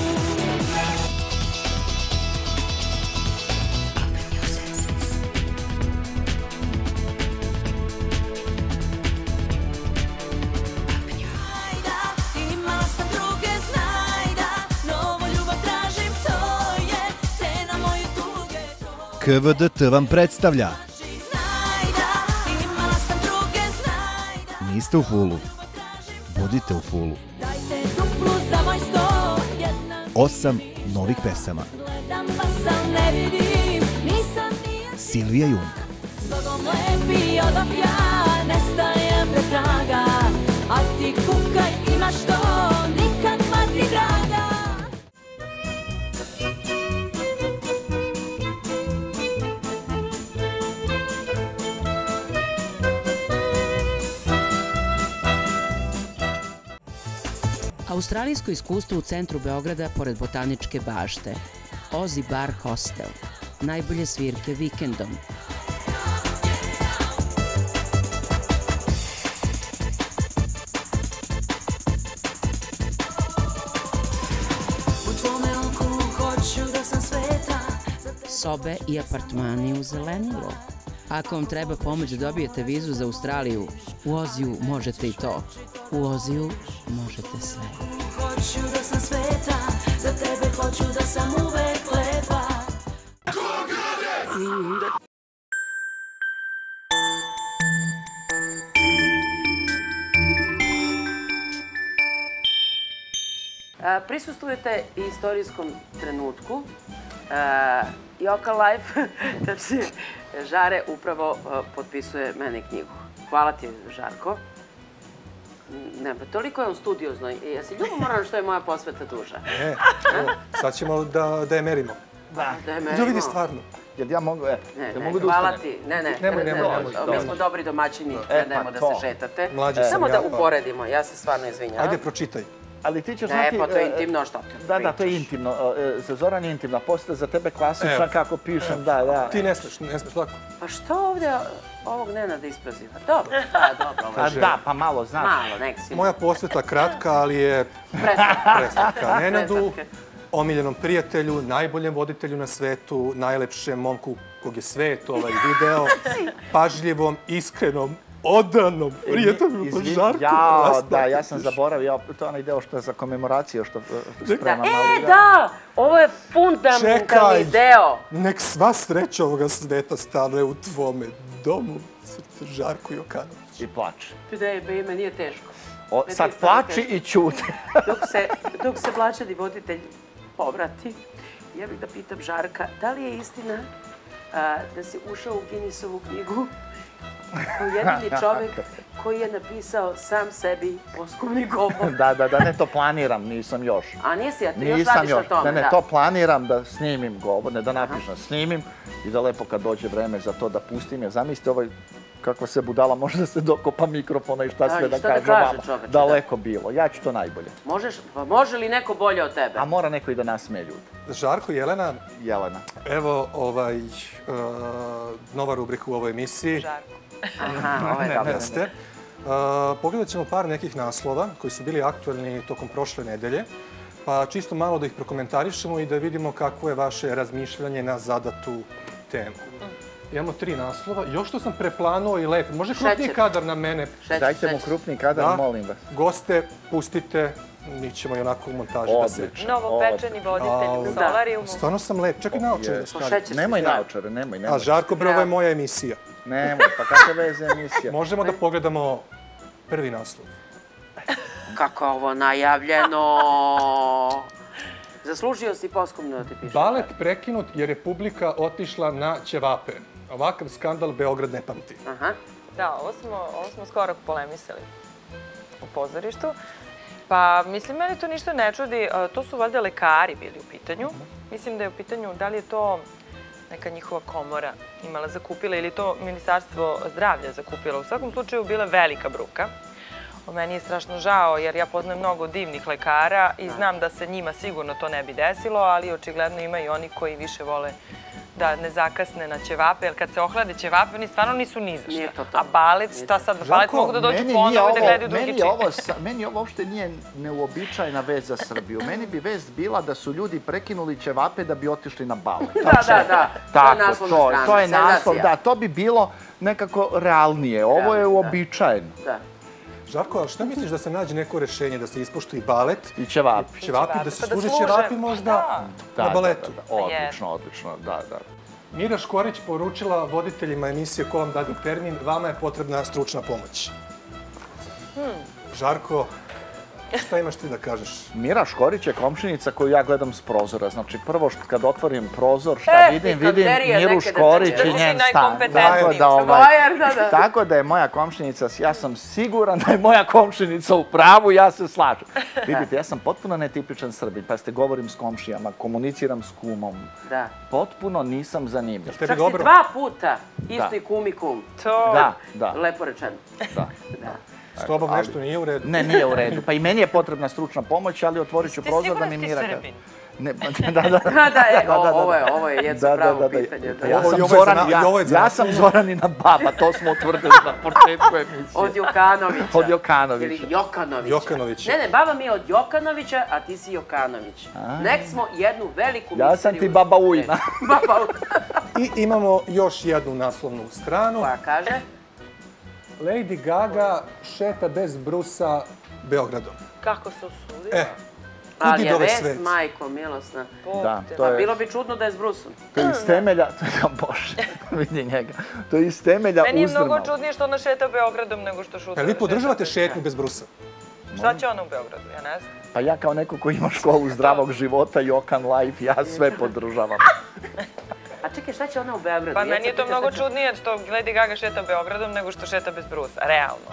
K V D T vam predstavlja. Niste u fulu. Budite u fulu. Osam novih pesama. Silvija Jung. Australijsko iskustvo u centru Beograda pored Botaničke bašte. Ozzy Bar Hostel. Najbolje svirke vikendom. Sobe i apartmani u Zelenilo. Ako vam treba pomoć da dobijete vizu za Australiju, u Oziju možete i to. U Oziju možete sve. Hoću da sam sveta, za tebe hoću da sam uvek lepa. Prisustujete istorijskom trenutku. Joka Life, znači, Žare upravo potpisuje meni knjigu. Hvala ti, Žarko. Ne, pa toliko je on studiozno. Ja se ljubomoran što je moja posveta duža. Ne, sad ćemo da je merimo. Da, da je merimo. Da vidi stvarno. Jer ja mogu, e, ne, ja ne, mogu da hvala ustanem. ti. Ne, ne, nemoj, nemoj, nemoj. Mi smo dobri domaćini, E, ne dajmo pa da to. se šetate. Mlađi sam Samo ja, da pa- uporedimo, ja se stvarno izvinjavam. Ajde, pročitaj. Ali ti ćeš Ne, znati... pa to je e, intimno, što ti Da, da, to je pričaš? intimno. E, Za Zoran je intimna posta, za tebe klasična Evo. kako pišem, da, da. Ti ne smeš, ne smeš lako. Pa što ovdje ovog Nenada isproziva? Dobro, da, dobro. A da, pa malo, znaš. Malo, nek si. Moja posveta kratka, ali je preslatka. Nenadu, omiljenom prijatelju, najboljem voditelju na svetu, najlepšem momku kog je svet ovaj video, pažljivom, iskrenom, odanom prijatelju po Žarku. Jao, da, ja sam zaboravio, to je onaj deo što je za komemoraciju, što spremam. E, da, ovo je fundamentalni deo. Nek sva sreća ovoga sveta stane u tvome domu, srce Žarko Jokanović. I plače. Ti da je, meni je teško. Sad plači i ćuti. Dok se plaćeni voditelj povrati, ja bih da pitam Žarka, da li je istina da si ušao u Guinnessovu knjigu kao jedini čovek koji je napisao sam sebi poskovni govor? Da, da, da, ne, to planiram, nisam još. A nisi, a ti još radiš na tome, da? Ne, ne, to planiram da snimim govor, ne da napišem, snimim i da lepo kad dođe vreme za to da pustim je. Zamislite ovaj, kakva se budala, može da se dokopa mikrofona i šta sve da kaže vama. Daleko bilo, ja ću to najbolje. Možeš, pa može li neko bolje od tebe? A mora neko i da nasmeje ljudi. Žarko, Jelena. Jelena. Evo, ovaj, nova rubrika u ovoj emisiji. Žarko. Aha, ovo je dobro. Jeste. Pogledat ćemo par nekih naslova koji su bili aktualni tokom prošle nedelje, pa čisto malo da ih prokomentarišemo i da vidimo kako je vaše razmišljanje na zadatu temu. Imamo tri naslova. Još što sam preplanuo i lepo. Može krupniji kadar na mene? Dajte mu krupniji kadar, molim vas. Goste, pustite. Mi ćemo i onako u montaži da se... Novopečeni voditelj u Solariumu. Stvarno sam lep. Čekaj naočare da stavim. Nemoj naočare, nemoj, nemoj. A Žarko, bre, ovo je moja emisija. Nemoj, pa kakve veze emisija? Možemo da pogledamo prvi naslov. Kako ovo najavljeno! Zaslužio si poskomno da ti pišem. Balet prekinut jer je publika otišla na ćevape. Ovakav skandal Beograd ne pamti. Da, ovo smo skoro polemisali u pozorištu. Pa, mislim, meni to ništa ne čudi. To su valjda lekari bili u pitanju. Mislim da je u pitanju da li je to neka njihova komora imala zakupila ili to Ministarstvo zdravlja zakupila. U svakom slučaju bila velika bruka. O meni je strašno žao jer ja poznajem mnogo divnih lekara i znam da se njima sigurno to ne bi desilo, ali očigledno ima i oni koji više vole da ne zakasne na ćevape, jer kad se ohlade ćevape, oni stvarno nisu ni za šta. A balet, šta sad, balet mogu da dođu ponovo i da gledaju drugi čin. Meni ovo uopšte nije neuobičajna vest za Srbiju. Meni bi vest bila da su ljudi prekinuli ćevape da bi otišli na balet. Da, da, da. To je naslov na stranu. To je naslov, da. To bi bilo nekako realnije. Ovo je uobičajeno. Da. Žarko, a šta misliš da se nađe neko rešenje da se ispoštuje i balet? I ćevapi. Ćevapi, da se služe ćevapi možda na baletu. Odlično, odlično, da, da. Mira Škorić poručila voditeljima emisije Ko vam dade termin, vama je potrebna stručna pomoć. Žarko, šta imaš ti da kažeš? Mira Škorić je komšinica koju ja gledam s prozora. Znači, prvo kad otvorim prozor, šta vidim, vidim Miru Škorić i njen stan. Tako da je moja komšinica, ja sam siguran da je moja komšinica u pravu, ja se slažem. Vidite, ja sam potpuno netipičan Srbin, pa ste govorim s komšijama, komuniciram s kumom. Potpuno nisam zanimljiv. Čak si dva puta isto i kum i kum. Da, da. Lepo rečeno. Da. S tobom nešto nije u redu? Ne, nije u redu. Pa i meni je potrebna stručna pomoć, ali otvorit ću prozor da mi Mira kaže. Ne, da, da, da. Da, e, ovo je, ovo je jedno pravo pitanje. Ja sam Zoran, ja sam Zoranina baba, to smo utvrdili na početku emisije. Od Jokanovića. Od Jokanovića. Ili Jokanovića. Jokanovića. Ne, ne, baba mi je od Jokanovića, a ti si Jokanović. Nek smo jednu veliku misteriju. Ja sam ti baba Ujna. Baba Ujna. I imamo još jednu naslovnu stranu. Koja kaže? Lady Gaga šeta bez brusa Beogradom. Kako se usudila? E, ali kud je ide vest, svet? majko, milosna. Da, to Pa je... bilo bi čudno da je s brusom. To je iz temelja... Bože, vidi njega. To je iz temelja uzdrmao. Meni je mnogo čudnije što ona šeta Beogradom nego što šuta. E, vi podržavate šetnju bez brusa? Šta će ona u Beogradu, ja ne znam. Pa ja kao neko ko ima školu zdravog života, Jokan Life, ja sve podržavam. A čekaj, šta će ona u Beogradu? Pa meni je to mnogo čudnije što Lady Gaga šeta Beogradom nego što šeta bez brusa, realno.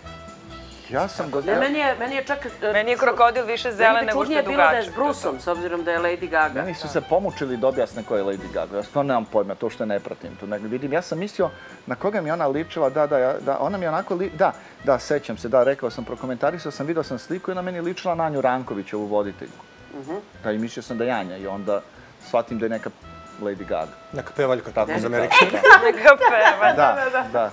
Ja sam go... Ne, meni je, meni je čak... Meni je krokodil više zelen nego što je dugačak. Meni bi čudnije bilo da je s brusom, s obzirom da je Lady Gaga. Meni su se pomučili da objasne ko je Lady Gaga. Ja stvarno nemam pojma, to što ne pratim. Tu negdje vidim. Ja sam mislio na koga mi ona ličila, da, da, da, ona mi onako li... Da, da, sećam se, da, rekao sam, prokomentarisao sam, vidio sam sliku i ona meni ličila na Anju Rankovićevu voditeljku. Da, i mislio sam da je Anja i onda shvatim da je neka Lady Gaga. Neka pevaljka tako iz Amerike. Neka pevaljka. Da, da.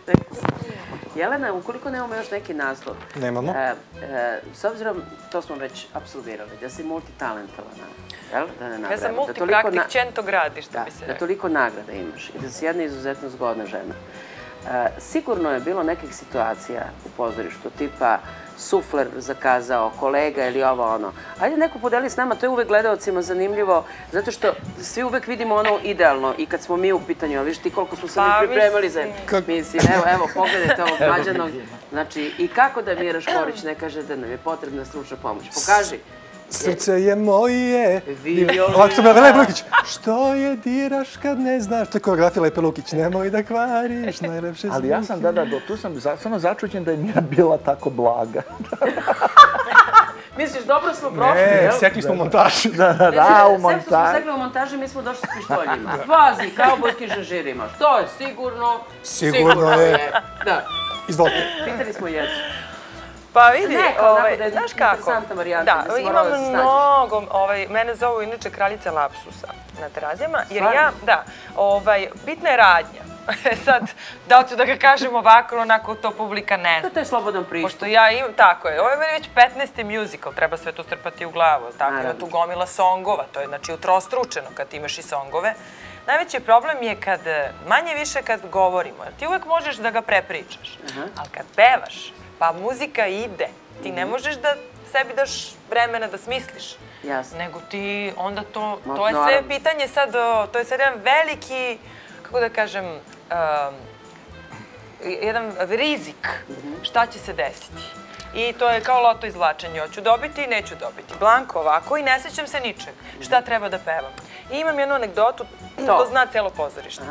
Jelena, ukoliko nemamo još neki naslov. Nemamo. S obzirom, to smo već apsolvirali, da si multitalentovana. Jel? Da ne nabrajamo. Ja sam multipraktik, čento gradiš, što bi se rekao. Da toliko nagrada imaš i da si jedna izuzetno zgodna žena. Sigurno je bilo nekih situacija u pozorištu, tipa sufler zakazao, kolega ili ovo ono. Ajde neko podeli s nama, to je uvek gledalcima zanimljivo, zato što svi uvek vidimo ono idealno i kad smo mi u pitanju, viš ti koliko smo se mi pripremali za mislim, evo, evo, pogledajte ovog mlađanog. Znači, i kako da Mira Škorić ne kaže da nam je potrebna stručna pomoć? Pokaži. Srce je moje. Violina. Ovako što je Lepe Lukić. Što je diraš kad ne znaš? To je koreografija Lepe Lukić. Nemoj da kvariš najlepše zvuke. Ali ja sam, da, da, tu sam samo začuđen da je Mira bila tako blaga. Misliš, dobro smo prošli, jel? jel? Ne, sekli smo montaži. Da, da, da, u montaži. Sve što smo sekli u montaži, mi smo došli s pištoljima. Pazi, kaubojskim žanžirima. To je sigurno, sigurno je. Da. Izvolite. Pitali smo jecu. Pa vidi, ovaj, znaš kako? Interesantna varijanta. Da, imam mnogo, mene zovu inače kraljica lapsusa na terazijama, jer ja, da, bitna je radnja. Sad, da ću da ga kažem ovako, onako to publika ne zna. To je slobodan pristup. Pošto ja imam, tako je, ovo je meni već petnaesti musical, treba sve to strpati u glavu, tako, ima tu gomila songova, to je znači utrostručeno kad imaš i songove. Najveći problem je kad, manje više kad govorimo, ti uvek možeš da ga prepričaš, ali kad pevaš, pa muzika ide, ti ne možeš da sebi daš vremena da smisliš. Jasno. Nego ti onda to, to je sve pitanje sad, to je sad jedan veliki, kako da kažem, jedan rizik šta će se desiti. I to je kao loto izvlačenje, hoću dobiti, neću dobiti. Blanko ovako i ne sećam se ničeg. Šta treba da pevam? I imam jednu anegdotu, to zna celo pozorište.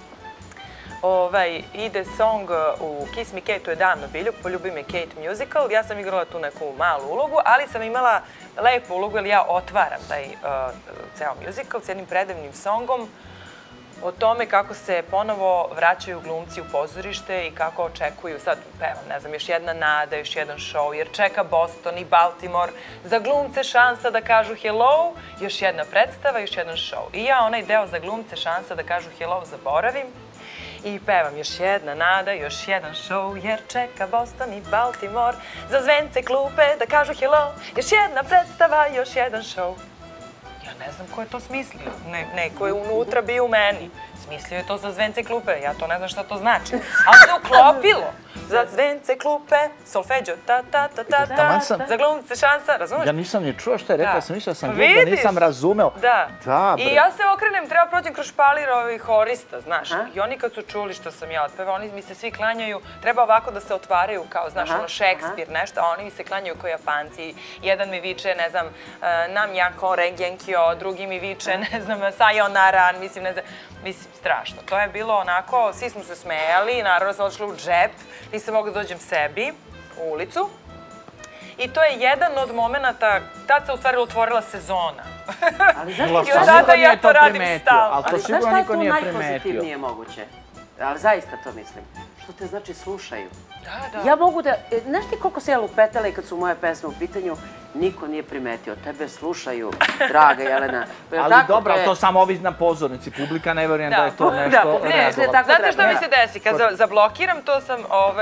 Ide song u Kiss Me Kate, to je Dan na bilju, Poljubi me Kate musical. Ja sam igrala tu neku malu ulogu, ali sam imala lepu ulogu, jer ja otvaram taj ceo musical s jednim predivnim songom o tome kako se ponovo vraćaju glumci u pozorište i kako očekuju, sad pevam, ne znam, još jedna nada, još jedan show, jer čeka Boston i Baltimore, za glumce šansa da kažu hello, još jedna predstava, još jedan show. I ja onaj deo za glumce šansa da kažu hello zaboravim i pevam još jedna nada, još jedan show, jer čeka Boston i Baltimore, za zvence klupe da kažu hello, još jedna predstava, još jedan show. Ja ne znam ko je to smislio. Neko je unutra bio u meni. Smislio je to za zvence klupe. Ja to ne znam šta to znači. Ali se uklopilo. Za zvence klupe, solfeđo, ta, ta, ta, ta, ta, za glumce šansa, razumeš? Ja nisam ni čuo što je rekla, sam mislila sam gledao, nisam razumeo. Da. I ja se okrenem, treba prođem kroz špalir ovih horista, znaš. I oni kad su čuli što sam ja otpeva, oni mi se svi klanjaju, treba ovako da se otvaraju kao, znaš, ono Šekspir, nešto, a oni mi se klanjaju kao Japanci. Jedan mi viče, ne znam, nam jako rengenkio, drugi mi viče, ne znam, sayonara, mislim, ne znam, mislim, strašno. To je bilo onako, svi smo se smejali, naravno sam odšla u džep, nisam mogla da dođem sebi u ulicu. I to je jedan od momenta, tad se u stvari otvorila sezona. Ali zašto I od tada ja to radim stalno. Ali znaš šta je tu najpozitivnije moguće? Ali zaista to mislim. Što te znači slušaju. Da, da. Ja mogu da, znaš ti koliko se ja lupetala i kad su moje pesme u pitanju, niko nije primetio. Tebe slušaju, draga Jelena. Ali dobro, to samo ovi na pozornici. Publika ne verujem da je to nešto... Znate što mi se desi? Kad zablokiram, to sam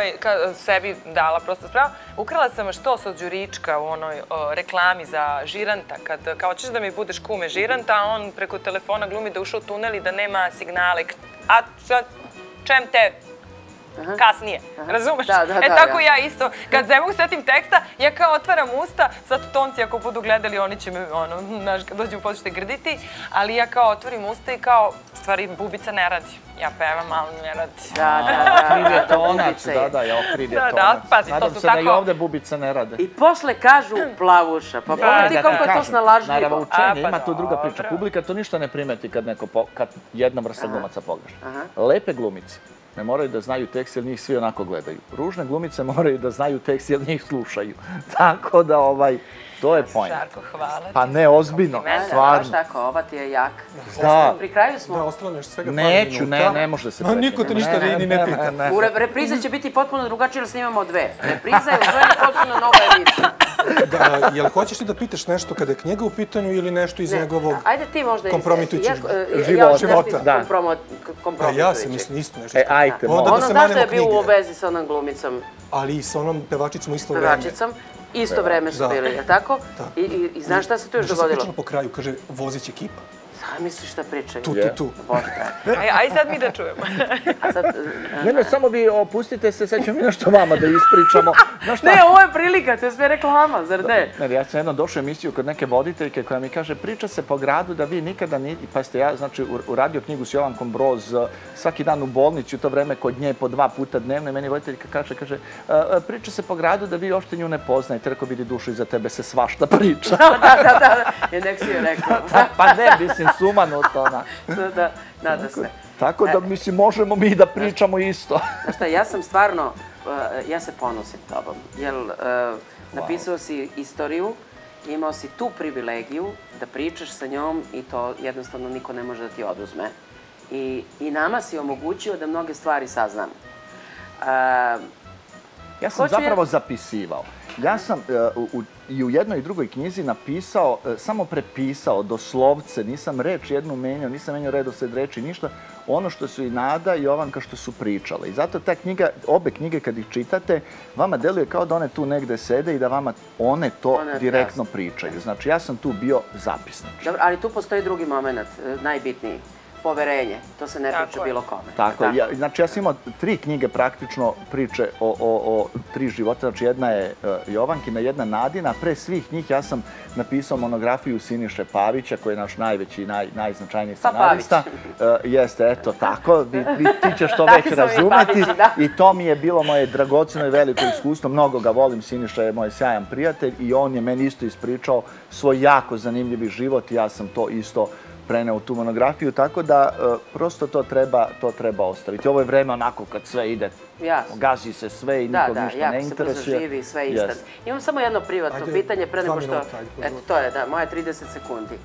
sebi dala prosto spravo. Ukrala sam štos od Đurička u onoj reklami za žiranta. Kad kao ćeš da mi budeš kume žiranta, a on preko telefona glumi da ušao u tunel i da nema signale. A čem te... kasnije, razumeš? E tako ja isto, kad ne mogu setim teksta, ja kao otvaram usta, sad tonci ako budu gledali, oni će me, ono, znaš, kad dođu počete grditi, ali ja kao otvorim usta i kao, stvari, bubica ne radi. Ja pevam, ali ne radi. Da, da, da. Okrid je tonac, da, da, ja okrid je tonac. Da, da, pazi, to su tako... Nadam se da i ovde bubice ne rade. I posle kažu plavuša, pa pogledaj koliko je to snalažljivo. Naravno, učenje, ima tu druga priča. Publika to ništa ne primeti kad neko, kad jedna vrsta glumaca pogreši. Lepe glumice ne moraju da znaju tekst jer njih svi onako gledaju. Ružne glumice moraju da znaju tekst jer njih slušaju. Tako da, ovaj, to je point. Žarko, hvala. Pa ne, ozbiljno, stvarno. Baš tako, ova ti je jak. Da. Pri kraju smo... Da, ostalo nešto svega par Neću, minuta. ne, ne može se prekine. Niko te ništa ni ne pita. U repriza će biti potpuno drugačije, jer snimamo dve. Repriza je u stvari potpuno nova emisija. Da, jel hoćeš ti da pitaš nešto kada je knjiga u pitanju ili nešto iz njegovog kompromitujućeg života? Pa ja sam mislim isto nešto. Ono znaš da je bio u vezi sa onom glumicom? Ali i sa onom pevačicom isto vreme. Pevačicom. Isto vreme su bili, je tako? I znaš šta se tu još dogodilo? Što se pričalo po kraju, kaže vozić ekipa. Sada misliš šta pričaju? Tu, tu, tu. Aj sad mi da čujemo. Ne, ne, samo vi opustite se, sad ćemo mi nešto vama da ispričamo. Ne, ovo je prilika, to je sve reklama, zar ne? Ne, ja sam jednom došao u emisiju kod neke voditeljke koja mi kaže priča se po gradu da vi nikada niti, pa ste ja, znači, uradio knjigu s Jovankom Broz, svaki dan u bolnici, u to vreme kod nje po dva puta dnevno i meni voditeljka kaže, kaže, priča se po gradu da vi ošte nju ne poznajete, rekao vidi dušu iza tebe se svašta priča. Da, da, da, je nek si je rekao. Pa ne, mislim, sumanuto, ona. Da, da, nada se. Tako da, mislim, možemo mi da pričamo isto. Znaš šta, ja sam stvarno, ja se ponosim tobom, jer napisao si istoriju, imao si tu privilegiju da pričaš sa njom i to jednostavno niko ne može da ti oduzme. I nama si omogućio da mnoge stvari saznam. Ja sam zapravo zapisivao. Ja sam i u jednoj i drugoj knjizi napisao, samo prepisao doslovce, nisam reč jednu menjao, nisam menjao redosled reči, ništa, ono što su i Nada i Jovanka što su pričale. I zato ta knjiga, obe knjige kad ih čitate, vama deluje kao da one tu negde sede i da vama one to direktno pričaju. Znači, ja sam tu bio zapisnič. Dobro, ali tu postoji drugi moment, najbitniji. Poverenje, to se ne priča bilo kome. Tako, znači ja sam imao tri knjige praktično priče o tri života, znači jedna je Jovankina, jedna Nadina, pre svih njih ja sam napisao monografiju Siniše Pavića, koji je naš najveći i najznačajniji scenarista. Jeste, eto tako, ti ćeš to već razumeti i to mi je bilo moje dragoceno i veliko iskustvo, mnogo ga volim, Siniša je moj sjajan prijatelj i on je meni isto ispričao svoj jako zanimljivi život i ja sam to isto preneo u tu monografiju, tako da prosto to treba ostaviti. Ovo je vreme onako kad sve ide, gazi se sve i nikog ništa ne interesuje. Da, da, jako se brzo živi i sve instant. Imam samo jedno privatno pitanje pre nego što... Eto, to je, da, moje trideset sekundi.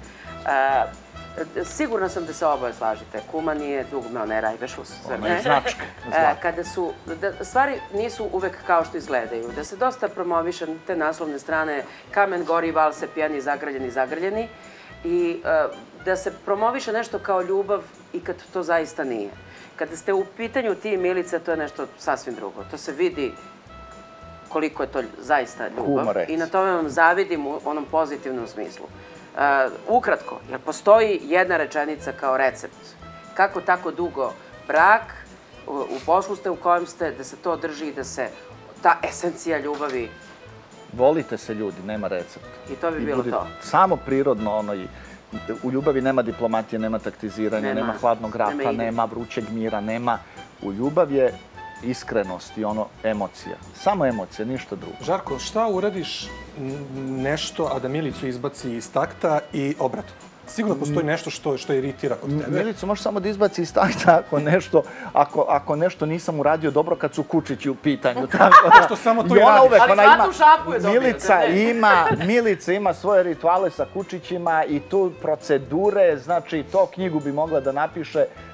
Sigurno sam da se oboje slažite. Kuma nije dugme, ona je rajbešus. Ona je značka. Kada su... Stvari nisu uvek kao što izgledaju. Da se dosta promoviše te naslovne strane kamen gori, val se pijani, zagrljeni, zagrljeni. I da se promoviše nešto kao ljubav i kad to zaista nije. Kada ste u pitanju ti i Milica, to je nešto sasvim drugo. To se vidi koliko je to zaista ljubav i na tome vam zavidim u onom pozitivnom smislu. Ukratko, jer postoji jedna rečenica kao recept. Kako tako dugo brak, u poslu ste u kojem ste, da se to drži i da se ta esencija ljubavi... Volite se ljudi, nema recepta. I to bi bilo to. Samo prirodno, ono i u ljubavi nema diplomatije, nema taktiziranja, nema hladnog rata, nema vrućeg mira, nema... U ljubav je iskrenost i ono emocija. Samo emocija, ništa drugo. Žarko, šta uradiš nešto, a da Milicu izbaci iz takta i obratno? Sigurno postoji nešto što iritira kod tebe. Milicu može samo da izbaci iz takta ako nešto nisam uradio dobro kad su kučići u pitanju. Što samo to i radiš. Ali svatnu šapu je dobio. Milica ima svoje rituale sa kučićima i tu procedure, znači to knjigu bi mogla da napiše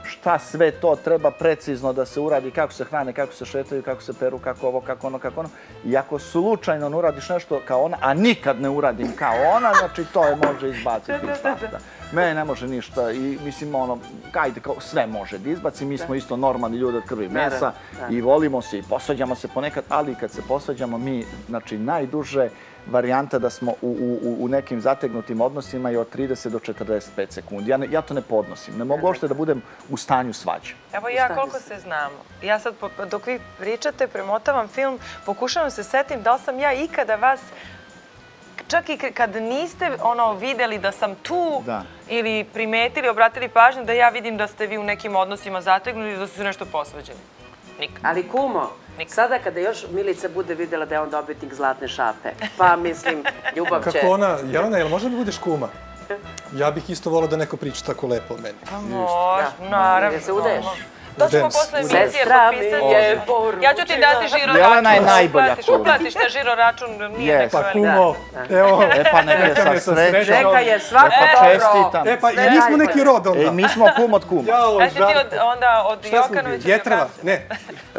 šta sve to treba precizno da se uradi, kako se hrane, kako se šetaju, kako se peru, kako ovo, kako ono, kako ono. I ako slučajno ne uradiš nešto kao ona, a nikad ne uradim kao ona, znači to je može izbaciti iz starta. Mene ne može ništa i mislim ono, ajde, sve može da izbaci, mi smo isto normalni ljudi od krvi i mesa i volimo se i posvađamo se ponekad, ali kad se posvađamo mi, znači najduže varijanta da smo u, u, u nekim zategnutim odnosima je od trideset do četrdeset pet sekundi. Ja, ne, ja to ne podnosim. Ne mogu uopšte da budem u stanju svađe. Evo ja koliko se znamo. Ja sad dok vi pričate, premotavam film, pokušavam se setim da li sam ja ikada vas, čak i kad niste ono videli da sam tu ili primetili, obratili pažnju da ja vidim da ste vi u nekim odnosima zategnuti i da su se nešto posvađali. Nikad. Ali kumo, sada kada još Milica bude vidjela da je on dobitnik zlatne šape, pa mislim, ljubav će... Kako ona, Jelena, jel možda mi budeš kuma? Ja bih isto volao da neko priča tako lepo o meni. Pa može, naravno. Gdje se udeš? To ćemo posle emisije potpisati. Ja ću ti dati žiro račun. Jelena je najbolja kuma. Uplatiš te žiro račun, nije neko velika. Pa kumo, evo. E pa neka je sa srećom. Neka je svako dobro. E pa i mi smo neki rod onda. E mi smo kum od kuma. Ajde ti onda od Jokanovića. Jetrva, ne.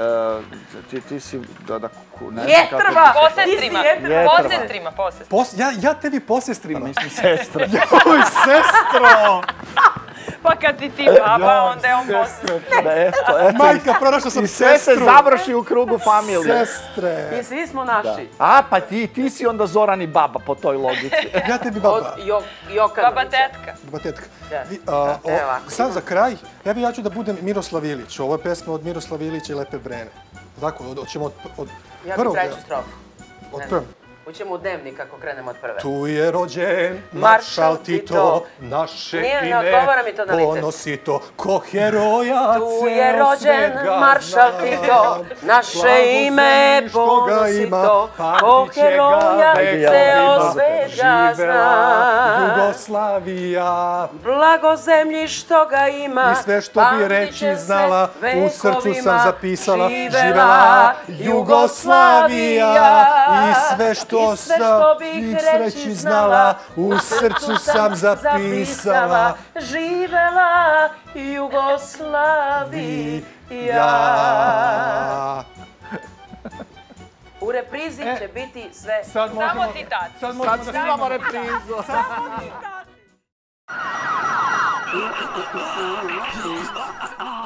Ti si da... Jetrva! Posestrima. Posestrima, posestrima. Ja tebi posestrima. Mi smo sestra. Joj, sestro! Pa kad ti ti baba, onda je on posestri. Majka, pronašao sam sestru. I sve se završi u krugu familije. Sestre. I svi smo naši. A, pa ti, ti si onda Zoran i baba po toj logici. Ja tebi baba. Jokanovića. Baba tetka. Baba tetka. Sad za kraj, evo ja ću da budem Miroslav Ilić. Ovo je pesma od Miroslava Ilića i Lepe Brene. Tako, hoćemo od prvog. Ja bih treću strofu. Od prvog. Hoćemo u dnevnik ako krenemo od prve. Tu je rođen maršal Tito, naše ime ponosi to, ko heroja ceo Tu je rođen maršal Tito, naše ime ponosi to, ko heroja ceo svet ga zna. Jugoslavija, blago zemlji što ga ima, i sve što bi reći znala, u srcu sam zapisala, živela Jugoslavija, i sve što I sve što bih reći znala, u srcu sam zapisala, živela Jugoslavija. U reprizi će biti sve... Samo citat. Sad snimamo reprizu. Samo citat.